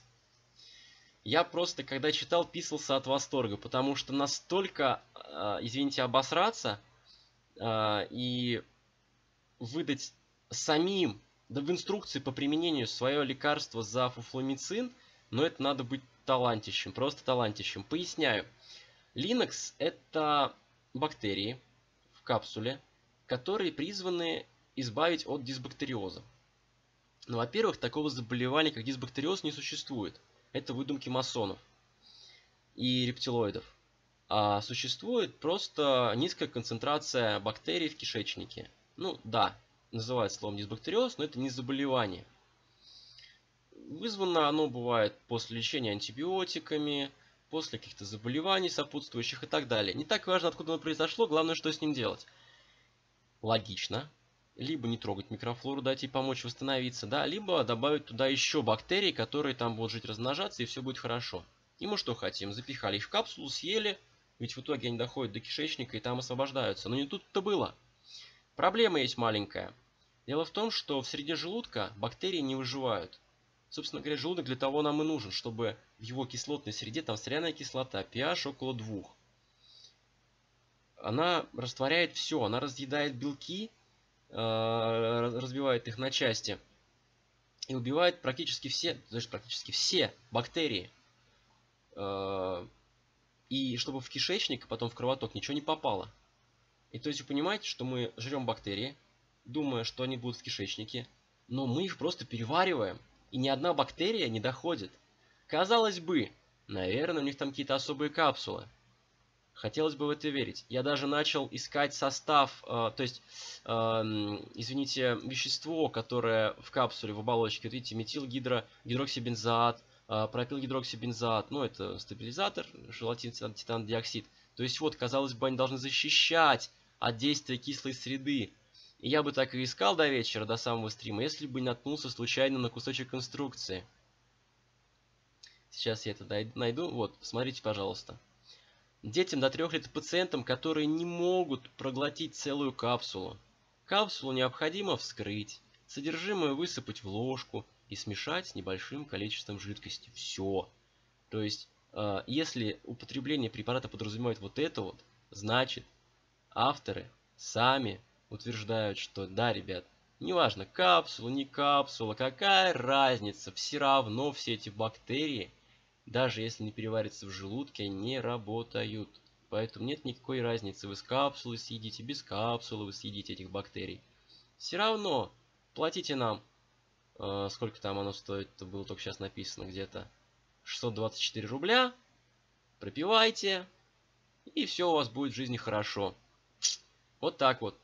Я просто, когда читал, писался от восторга, потому что настолько, э, извините, обосраться э, и выдать самим, да в инструкции по применению свое лекарство за фуфломицин, но это надо быть талантищем, просто талантищем. Поясняю. Linux это бактерии в капсуле, которые призваны избавить от дисбактериоза. Ну, во-первых, такого заболевания, как дисбактериоз, не существует. Это выдумки масонов и рептилоидов. А существует просто низкая концентрация бактерий в кишечнике. Ну да, называют словом дисбактериоз, но это не заболевание. Вызвано оно бывает после лечения антибиотиками, после каких-то заболеваний сопутствующих и так далее. Не так важно, откуда оно произошло, главное, что с ним делать. Логично. Либо не трогать микрофлору, дать ей помочь восстановиться, да, либо добавить туда еще бактерии, которые там будут жить, размножаться, и все будет хорошо. И мы что хотим? Запихали их в капсулу, съели, ведь в итоге они доходят до кишечника и там освобождаются. Но не тут-то было. Проблема есть маленькая. Дело в том, что в среде желудка бактерии не выживают. Собственно говоря, желудок для того нам и нужен, чтобы в его кислотной среде, там соляная кислота, pH около двух. Она растворяет все, она разъедает белки, разбивает их на части и убивает практически все, даже практически все бактерии. И чтобы в кишечник, потом в кровоток ничего не попало. И то есть вы понимаете, что мы жрем бактерии, думая, что они будут в кишечнике, но мы их просто перевариваем, и ни одна бактерия не доходит. Казалось бы, наверное, у них там какие-то особые капсулы. Хотелось бы в это верить. Я даже начал искать состав, э, то есть, э, извините, вещество, которое в капсуле, в оболочке. Вот видите, метилгидроксибензоат, э, пропилгидроксибензоат, ну это стабилизатор, желатин, титан, титан, диоксид. То есть вот, казалось бы, они должны защищать от действия кислой среды. И я бы так и искал до вечера, до самого стрима, если бы не наткнулся случайно на кусочек инструкции. Сейчас я это найду. Вот, посмотрите, пожалуйста. Детям до трёх лет пациентам, которые не могут проглотить целую капсулу. Капсулу необходимо вскрыть, содержимое высыпать в ложку и смешать с небольшим количеством жидкости. Все. То есть, э, если употребление препарата подразумевает вот это вот, значит, авторы сами утверждают, что да, ребят, неважно, капсула, не капсула, какая разница, все равно все эти бактерии, даже если не переварятся в желудке, не работают. Поэтому нет никакой разницы, вы с капсулы съедите, без капсулы вы съедите этих бактерий. Все равно платите нам, э, сколько там оно стоит, это было только сейчас написано где-то, шестьсот двадцать четыре рубля, пропивайте, и все у вас будет в жизни хорошо. Вот так вот.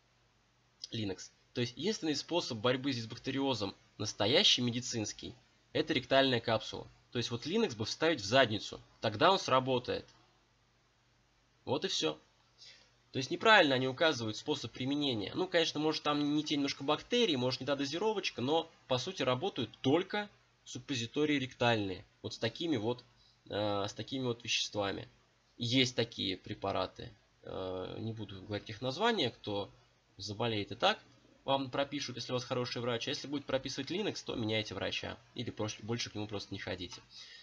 Linux. То есть единственный способ борьбы с бактериозом, настоящий медицинский, это ректальная капсула. То есть вот Linux бы вставить в задницу, тогда он сработает. Вот и все. То есть неправильно они указывают способ применения. Ну, конечно, может там не те немножко бактерии, может не та дозировочка, но по сути работают только суппозитории ректальные. Вот с такими вот, э, с такими вот веществами. Есть такие препараты. Э, не буду говорить их названия, кто заболеет и так. Вам пропишут, если у вас хороший врач. А если будет прописывать Linux, то меняйте врача. Или больше к нему просто не ходите.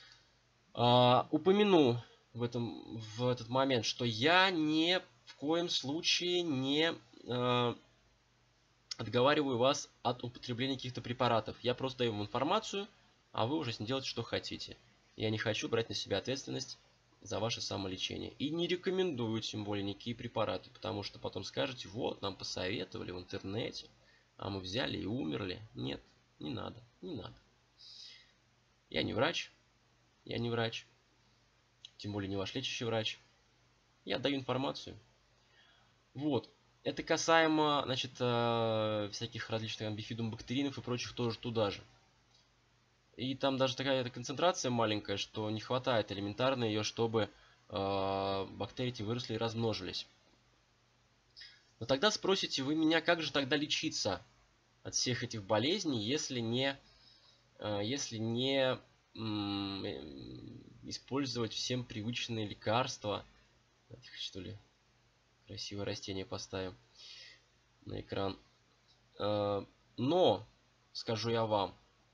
А, упомяну в, этом, в этот момент, что я ни в коем случае не а, отговариваю вас от употребления каких-то препаратов. Я просто даю вам информацию, а вы уже с ней делаете, что хотите. Я не хочу брать на себя ответственность за ваше самолечение. И не рекомендую, тем более, никакие препараты, потому что потом скажете, вот, нам посоветовали в интернете, а мы взяли и умерли. Нет, не надо, не надо. Я не врач, я не врач, тем более не ваш лечащий врач. Я даю информацию. Вот, это касаемо, значит, всяких различных бифидобактеринов и прочих тоже туда же. И там даже такая концентрация маленькая, что не хватает элементарно ее, чтобы э, бактерии эти выросли и размножились. Но тогда спросите вы меня, как же тогда лечиться от всех этих болезней, если не, э, если не э, использовать всем привычные лекарства. Давайте, что ли, красивое растение поставим на экран. Э, но, скажу я вам,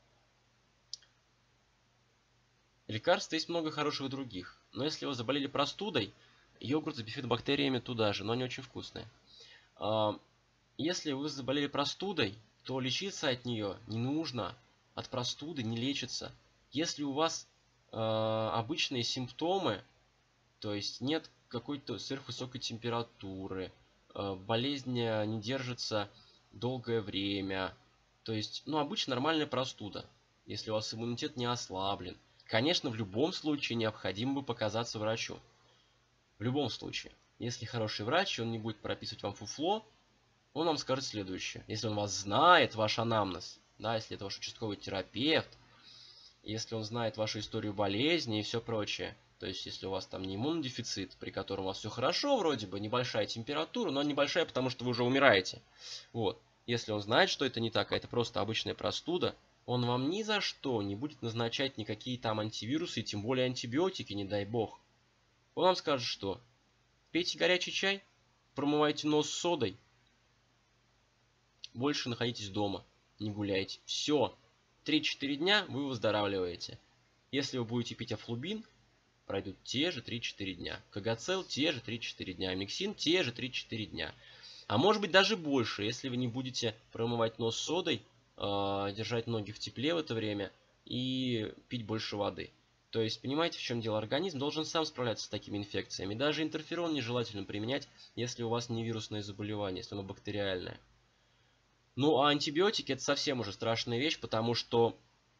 лекарств есть много хороших других. Но если вы заболели простудой, йогурт с бифидобактериями туда же, но они очень вкусные. Если вы заболели простудой, то лечиться от нее не нужно. От простуды не лечится. Если у вас обычные симптомы, то есть нет какой-то сверхвысокой температуры, болезнь не держится долгое время, то есть, ну, обычно нормальная простуда, если у вас иммунитет не ослаблен, конечно, в любом случае необходимо бы показаться врачу. В любом случае. Если хороший врач, он не будет прописывать вам фуфло, он вам скажет следующее. Если он вас знает, ваш анамнез, да, если это ваш участковый терапевт, если он знает вашу историю болезни и все прочее, то есть если у вас там не иммунодефицит, при котором у вас все хорошо вроде бы, небольшая температура, но небольшая, потому что вы уже умираете. Вот. Если он знает, что это не так, а это просто обычная простуда, он вам ни за что не будет назначать никакие там антивирусы, и тем более антибиотики, не дай бог. Он вам скажет, что пейте горячий чай, промывайте нос содой, больше находитесь дома, не гуляйте. Все, три-четыре дня вы выздоравливаете. Если вы будете пить афлубин, пройдут те же три-четыре дня. Кагацел те же три-четыре дня. Миксин те же три-четыре дня. А может быть даже больше, если вы не будете промывать нос содой, э, держать ноги в тепле в это время и пить больше воды. То есть, понимаете, в чем дело? Организм должен сам справляться с такими инфекциями. Даже интерферон нежелательно применять, если у вас не вирусное заболевание, если оно бактериальное. Ну, а антибиотики — это совсем уже страшная вещь, потому что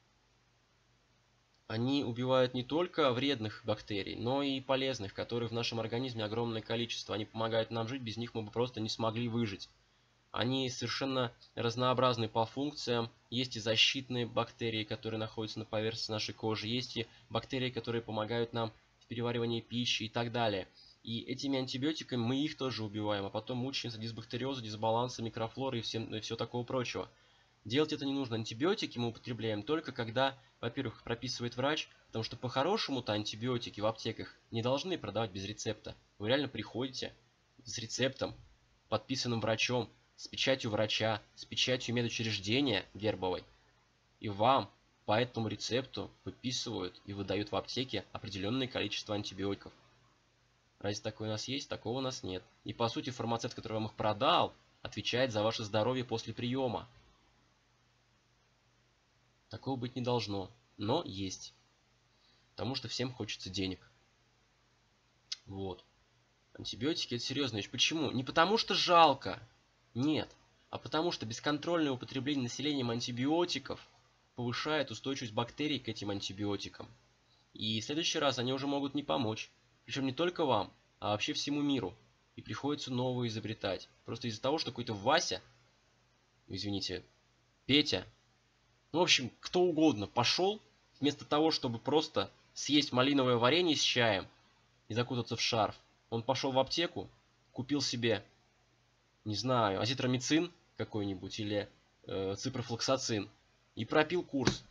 они убивают не только вредных бактерий, но и полезных, которых в нашем организме огромное количество. Они помогают нам жить, без них мы бы просто не смогли выжить. Они совершенно разнообразны по функциям. Есть и защитные бактерии, которые находятся на поверхности нашей кожи. Есть и бактерии, которые помогают нам в переваривании пищи и так далее. И этими антибиотиками мы их тоже убиваем, а потом мучаемся дисбактериоза, дисбаланса, микрофлоры и, всем, и все такого прочего. Делать это не нужно. Антибиотики мы употребляем только когда, во-первых, их прописывает врач, потому что по-хорошему-то антибиотики в аптеках не должны продавать без рецепта. Вы реально приходите с рецептом, подписанным врачом, с печатью врача, с печатью медучреждения гербовой. И вам по этому рецепту выписывают и выдают в аптеке определенное количество антибиотиков. Разве такое у нас есть? Такого у нас нет. И по сути фармацевт, который вам их продал, отвечает за ваше здоровье после приема. Такого быть не должно. Но есть. Потому что всем хочется денег. Вот. Антибиотики — это серьезная вещь. Почему? Не потому что жалко. Нет. А потому что бесконтрольное употребление населением антибиотиков повышает устойчивость бактерий к этим антибиотикам. И в следующий раз они уже могут не помочь. Причем не только вам, а вообще всему миру. И приходится новые изобретать. Просто из-за того, что какой-то Вася, извините, Петя, ну, в общем, кто угодно пошел, вместо того, чтобы просто съесть малиновое варенье с чаем и закутаться в шарф, он пошел в аптеку, купил себе, не знаю, азитромицин какой-нибудь или э, ципрофлоксацин и пропил курс.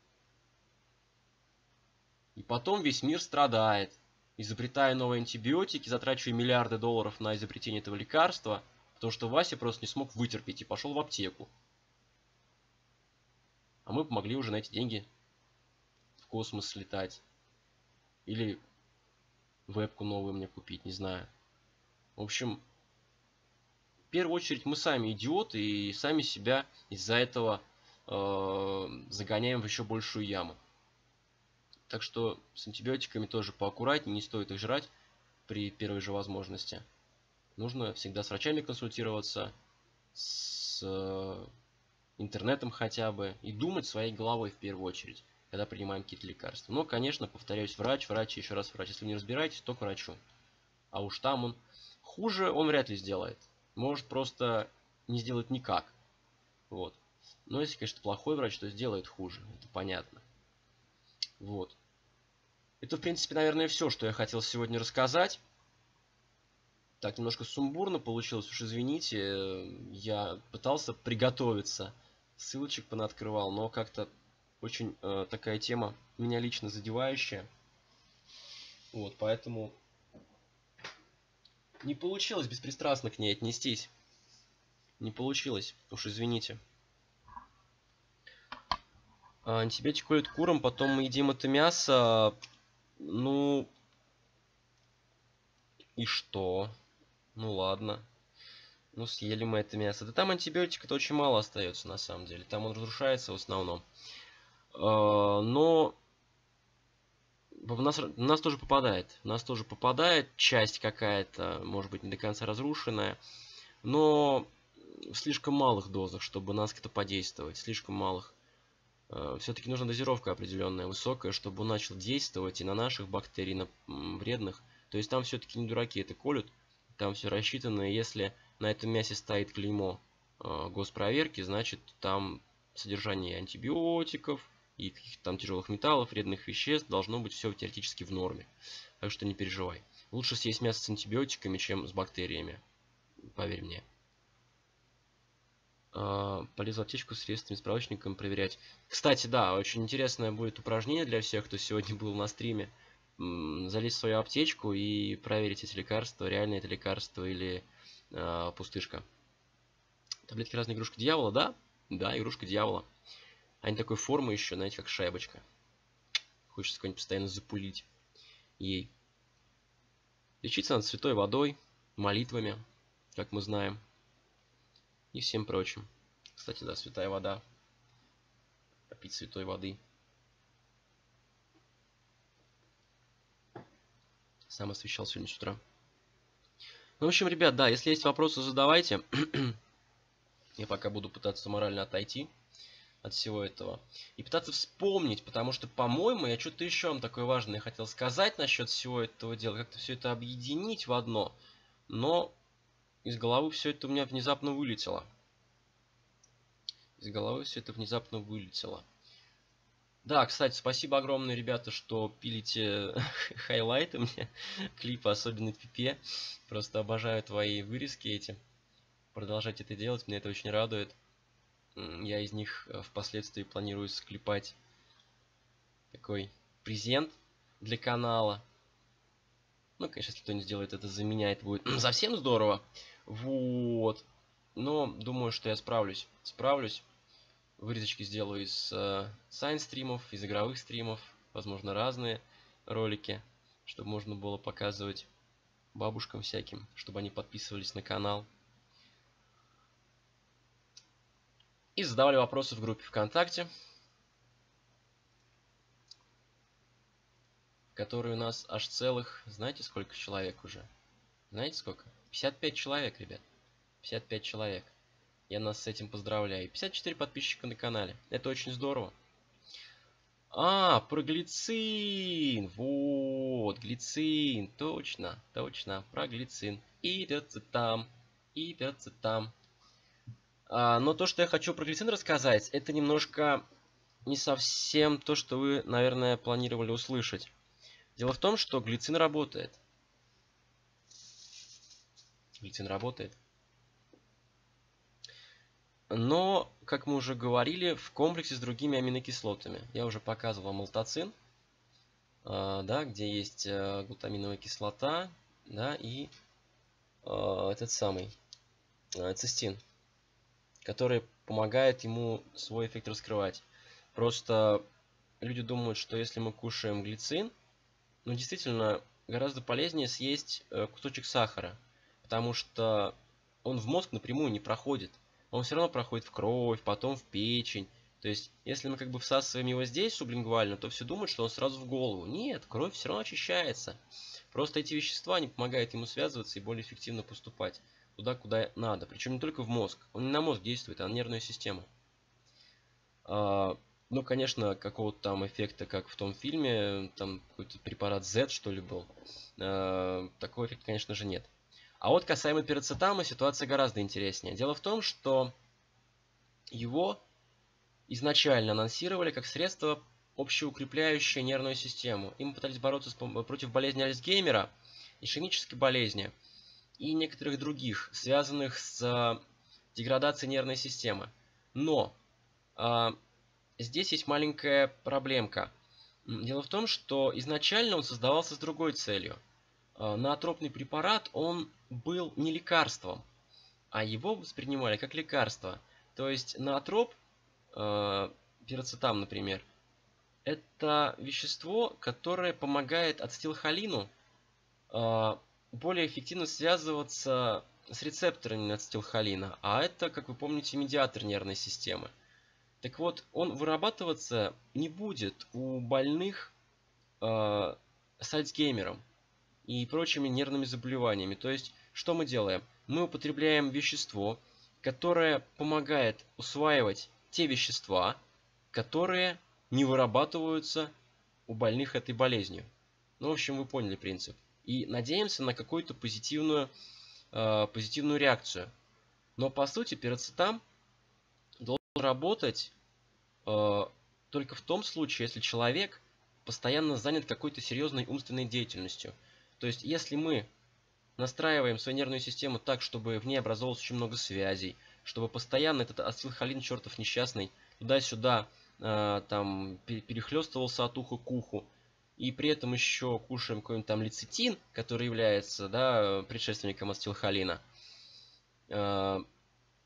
И потом весь мир страдает, изобретая новые антибиотики, затрачивая миллиарды долларов на изобретение этого лекарства, потому что Вася просто не смог вытерпеть и пошел в аптеку. А мы помогли уже на эти деньги в космос слетать. Или вебку новую мне купить, не знаю. В общем, в первую очередь мы сами идиоты и сами себя из-за этого э, загоняем в еще большую яму. Так что с антибиотиками тоже поаккуратнее, не стоит их жрать при первой же возможности. Нужно всегда с врачами консультироваться, с э, интернетом хотя бы, и думать своей головой в первую очередь, когда принимаем какие-то лекарства. Но, конечно, повторяюсь, врач, врач, еще раз врач. Если вы не разбираетесь, то к врачу. А уж там он хуже он вряд ли сделает. Может просто не сделать никак. Вот. Но если, конечно, плохой врач, то сделает хуже. Это понятно. Вот. Это, в принципе, наверное, все, что я хотел сегодня рассказать. Так, немножко сумбурно получилось, уж извините. Я пытался приготовиться. Ссылочек понаоткрывал, но как-то очень э, такая тема меня лично задевающая. Вот, поэтому не получилось беспристрастно к ней отнестись. Не получилось, уж извините. Антибиотик колют курам, потом мы едим это мясо. Ну, и что? Ну ладно. Ну, съели мы это мясо. Да там антибиотика-то очень мало остается, на самом деле. Там он разрушается в основном. Но в нас, в нас тоже попадает. В нас тоже попадает часть какая-то, может быть, не до конца разрушенная. Но в слишком малых дозах, чтобы на нас как-то подействовать. Слишком малых. Все-таки нужна дозировка определенная, высокая, чтобы он начал действовать и на наших бактерий, на вредных. То есть там все-таки не дураки это колют. Там все рассчитано. И если на этом мясе стоит клеймо э, госпроверки, значит там содержание антибиотиков и каких-то там тяжелых металлов, вредных веществ должно быть все теоретически в норме. Так что не переживай. Лучше съесть мясо с антибиотиками, чем с бактериями. Поверь мне. Полезу в аптечку с средствами, справочником проверять. Кстати, да, очень интересное будет упражнение для всех, кто сегодня был на стриме. Залезть в свою аптечку и проверить эти лекарства, реально это лекарство или э, пустышка. Таблетки разные, игрушка дьявола, да? Да, игрушка дьявола. Они такой формы еще, знаете, как шайбочка. Хочется какой-нибудь постоянно запулить ей. Лечиться надо святой водой, молитвами, как мы знаем. И всем прочим. Кстати, да, святая вода. Попить святой воды. Сам освещал сегодня с утра. Ну, в общем, ребят, да, если есть вопросы, задавайте. Я пока буду пытаться морально отойти от всего этого. И пытаться вспомнить, потому что, по-моему, я что-то еще вам такое важное хотел сказать насчет всего этого дела. Как-то все это объединить в одно. Но из головы все это у меня внезапно вылетело. Из головы все это внезапно вылетело. Да, кстати, спасибо огромное, ребята, что пилите хайлайты мне, клипы, особенно Пипе. Просто обожаю твои вырезки эти. Продолжайте это делать, меня это очень радует. Я из них впоследствии планирую склепать такой презент для канала. Ну, конечно, если кто-нибудь сделает это за меня, это будет совсем здорово. Вот. Но думаю, что я справлюсь. Справлюсь. Вырезочки сделаю из э, сайн-стримов, из игровых стримов. Возможно, разные ролики, чтобы можно было показывать бабушкам всяким, чтобы они подписывались на канал. И задавали вопросы в группе ВКонтакте, в которой у нас аж целых, знаете, сколько человек уже? Знаете сколько? пятьдесят пять человек, ребят. пятьдесят пять человек. Я нас с этим поздравляю. пятьдесят четыре подписчика на канале. Это очень здорово. А, про глицин. Вот, глицин. Точно, точно. Про глицин. Идется там. Идется там. А, но то, что я хочу про глицин рассказать, это немножко не совсем то, что вы, наверное, планировали услышать. Дело в том, что глицин работает. Глицин работает. Но, как мы уже говорили, в комплексе с другими аминокислотами. Я уже показывал вам алтоцин, э, да, где есть э, глутаминовая кислота, да, и э, этот самый э, цистин, который помогает ему свой эффект раскрывать. Просто люди думают, что если мы кушаем глицин, ну, действительно, гораздо полезнее съесть э, кусочек сахара, потому что он в мозг напрямую не проходит. Он все равно проходит в кровь, потом в печень. То есть, если мы как бы всасываем его здесь сублингвально, то все думают, что он сразу в голову. Нет, кровь все равно очищается. Просто эти вещества не помогают ему связываться и более эффективно поступать туда, куда надо. Причем не только в мозг. Он не на мозг действует, а на нервную систему. А, ну, конечно, какого-то там эффекта, как в том фильме, там какой-то препарат Z, что ли, был. А, такого эффекта, конечно же, нет. А вот касаемо пироцетама ситуация гораздо интереснее. Дело в том, что его изначально анонсировали как средство, общеукрепляющее нервную систему. Им пытались бороться с, против болезни Альцгеймера, ишемической болезни и некоторых других, связанных с деградацией нервной системы. Но а, здесь есть маленькая проблемка. Дело в том, что изначально он создавался с другой целью. Ноотропный препарат, он был не лекарством, а его воспринимали как лекарство. То есть ноотроп, э, пироцетам, например, это вещество, которое помогает ацетилхолину э, более эффективно связываться с рецепторами ацетилхолина. А это, как вы помните, медиатор нервной системы. Так вот, он вырабатываться не будет у больных э, с Альцгеймером и прочими нервными заболеваниями. То есть, что мы делаем? Мы употребляем вещество, которое помогает усваивать те вещества, которые не вырабатываются у больных этой болезнью. Ну, в общем, вы поняли принцип. И надеемся на какую-то позитивную, э, позитивную реакцию. Но, по сути, пироцетам должен работать э, только в том случае, если человек постоянно занят какой-то серьезной умственной деятельностью. То есть, если мы настраиваем свою нервную систему так, чтобы в ней образовалось очень много связей, чтобы постоянно этот ацетилхолин чертов несчастный туда-сюда э, там перехлестывался от уха к уху, и при этом еще кушаем какой-нибудь там лецитин, который является, да, предшественником ацетилхолина, э,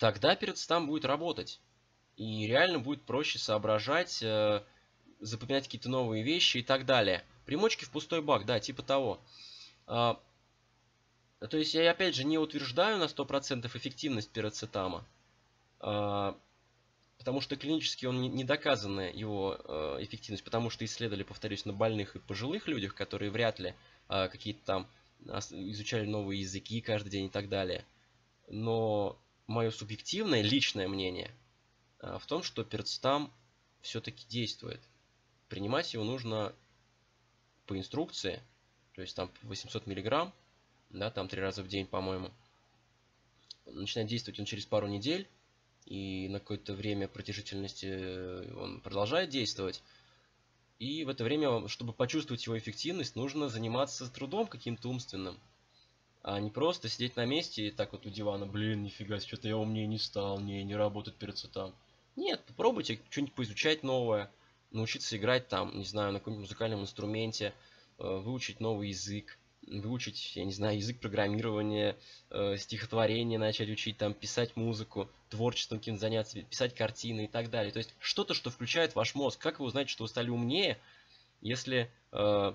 тогда перцетам будет работать. И реально будет проще соображать, э, запоминать какие-то новые вещи и так далее. Примочки в пустой бак, да, типа того. А, то есть я опять же не утверждаю на сто процентов эффективность пирацетама. А, потому что клинически он не доказана, его э, эффективность, потому что исследовали, повторюсь, на больных и пожилых людях, которые вряд ли э, какие-то там изучали новые языки каждый день и так далее. Но мое субъективное, личное мнение э, в том, что пирацетам все-таки действует. Принимать его нужно по инструкции, то есть там восемьсот миллиграмм, да, там три раза в день, по-моему. Начинает действовать он через пару недель. И на какое-то время продолжительности он продолжает действовать. И в это время, чтобы почувствовать его эффективность, нужно заниматься трудом каким-то умственным. А не просто сидеть на месте и так вот у дивана, блин, нифига, что-то я умнее не стал, не, не работает пирацетам. Нет, попробуйте что-нибудь поизучать новое, научиться играть там, не знаю, на каком-нибудь музыкальном инструменте, выучить новый язык, выучить, я не знаю, язык программирования, э, стихотворение начать учить, там, писать музыку, творчеством каким-то заняться, писать картины и так далее. То есть что-то, что включает ваш мозг. Как вы узнаете, что вы стали умнее, если, э,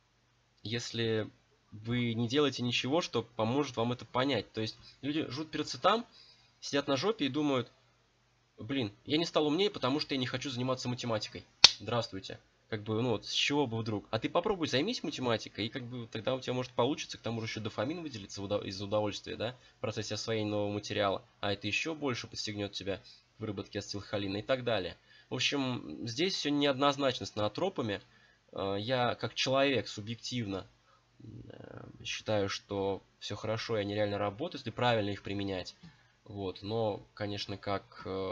если вы не делаете ничего, что поможет вам это понять? То есть люди жрут пирацетам, сидят на жопе и думают, блин, я не стал умнее, потому что я не хочу заниматься математикой. Здравствуйте. Как бы, ну вот, с чего бы вдруг? А ты попробуй займись математикой, и как бы тогда у тебя может получиться, к тому же еще дофамин выделится из-за удовольствия, да, в процессе освоения нового материала, а это еще больше подстегнет тебя к выработке ацетилхолина и так далее. В общем, здесь все неоднозначно с ноотропами. Я, как человек, субъективно считаю, что все хорошо, и они реально работают, если правильно их применять. Вот, но, конечно, как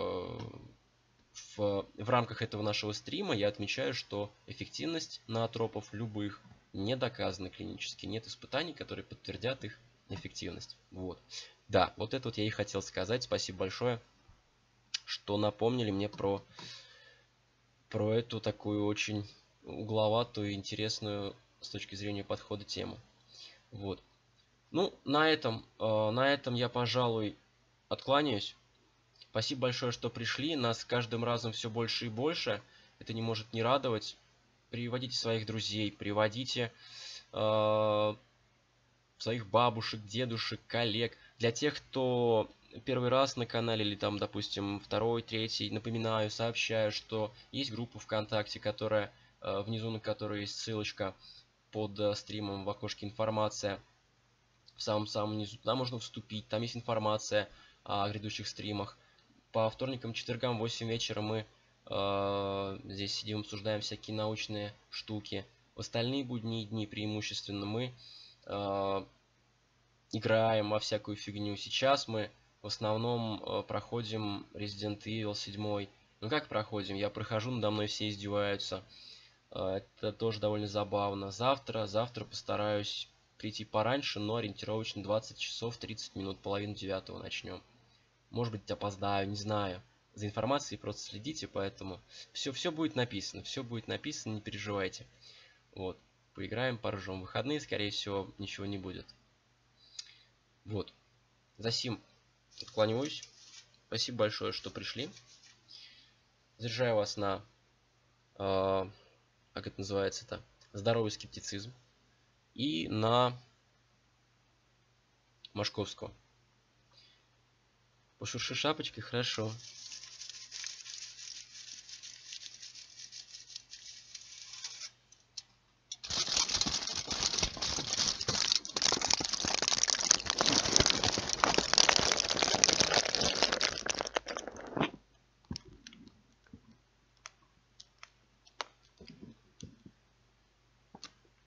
В, в рамках этого нашего стрима я отмечаю, что эффективность ноотропов любых не доказана клинически. Нет испытаний, которые подтвердят их эффективность. Вот. Да, вот это вот я и хотел сказать. Спасибо большое, что напомнили мне про, про эту такую очень угловатую и интересную с точки зрения подхода тему. Вот. Ну, на этом, э, на этом я, пожалуй, откланяюсь. Спасибо большое, что пришли. Нас с каждым разом все больше и больше. Это не может не радовать. Приводите своих друзей, приводите э, своих бабушек, дедушек, коллег. Для тех, кто первый раз на канале или там, допустим, второй, третий, напоминаю, сообщаю, что есть группа ВКонтакте, которая э, внизу на которой есть ссылочка под э, стримом в окошке информация. В самом-самом низу. Туда можно вступить. Там есть информация о грядущих стримах. По вторникам, четвергам, в восемь вечера мы э, здесь сидим, обсуждаем всякие научные штуки. В остальные будние дни преимущественно мы э, играем во всякую фигню. Сейчас мы в основном э, проходим Resident Evil семь. Ну как проходим? Я прохожу, надо мной все издеваются. Э, это тоже довольно забавно. Завтра, завтра постараюсь прийти пораньше, но ориентировочно двадцать часов тридцать минут, половину девятого начнем. Может быть, опоздаю, не знаю. За информацией просто следите, поэтому все, все будет написано, все будет написано, не переживайте. Вот, поиграем, поржем. В выходные, скорее всего, ничего не будет. Вот, за сим отклоняюсь. Спасибо большое, что пришли. Заряжаю вас на, э, как это называется-то, здоровый скептицизм. И на Машковского. Пошурши шапочкой, хорошо.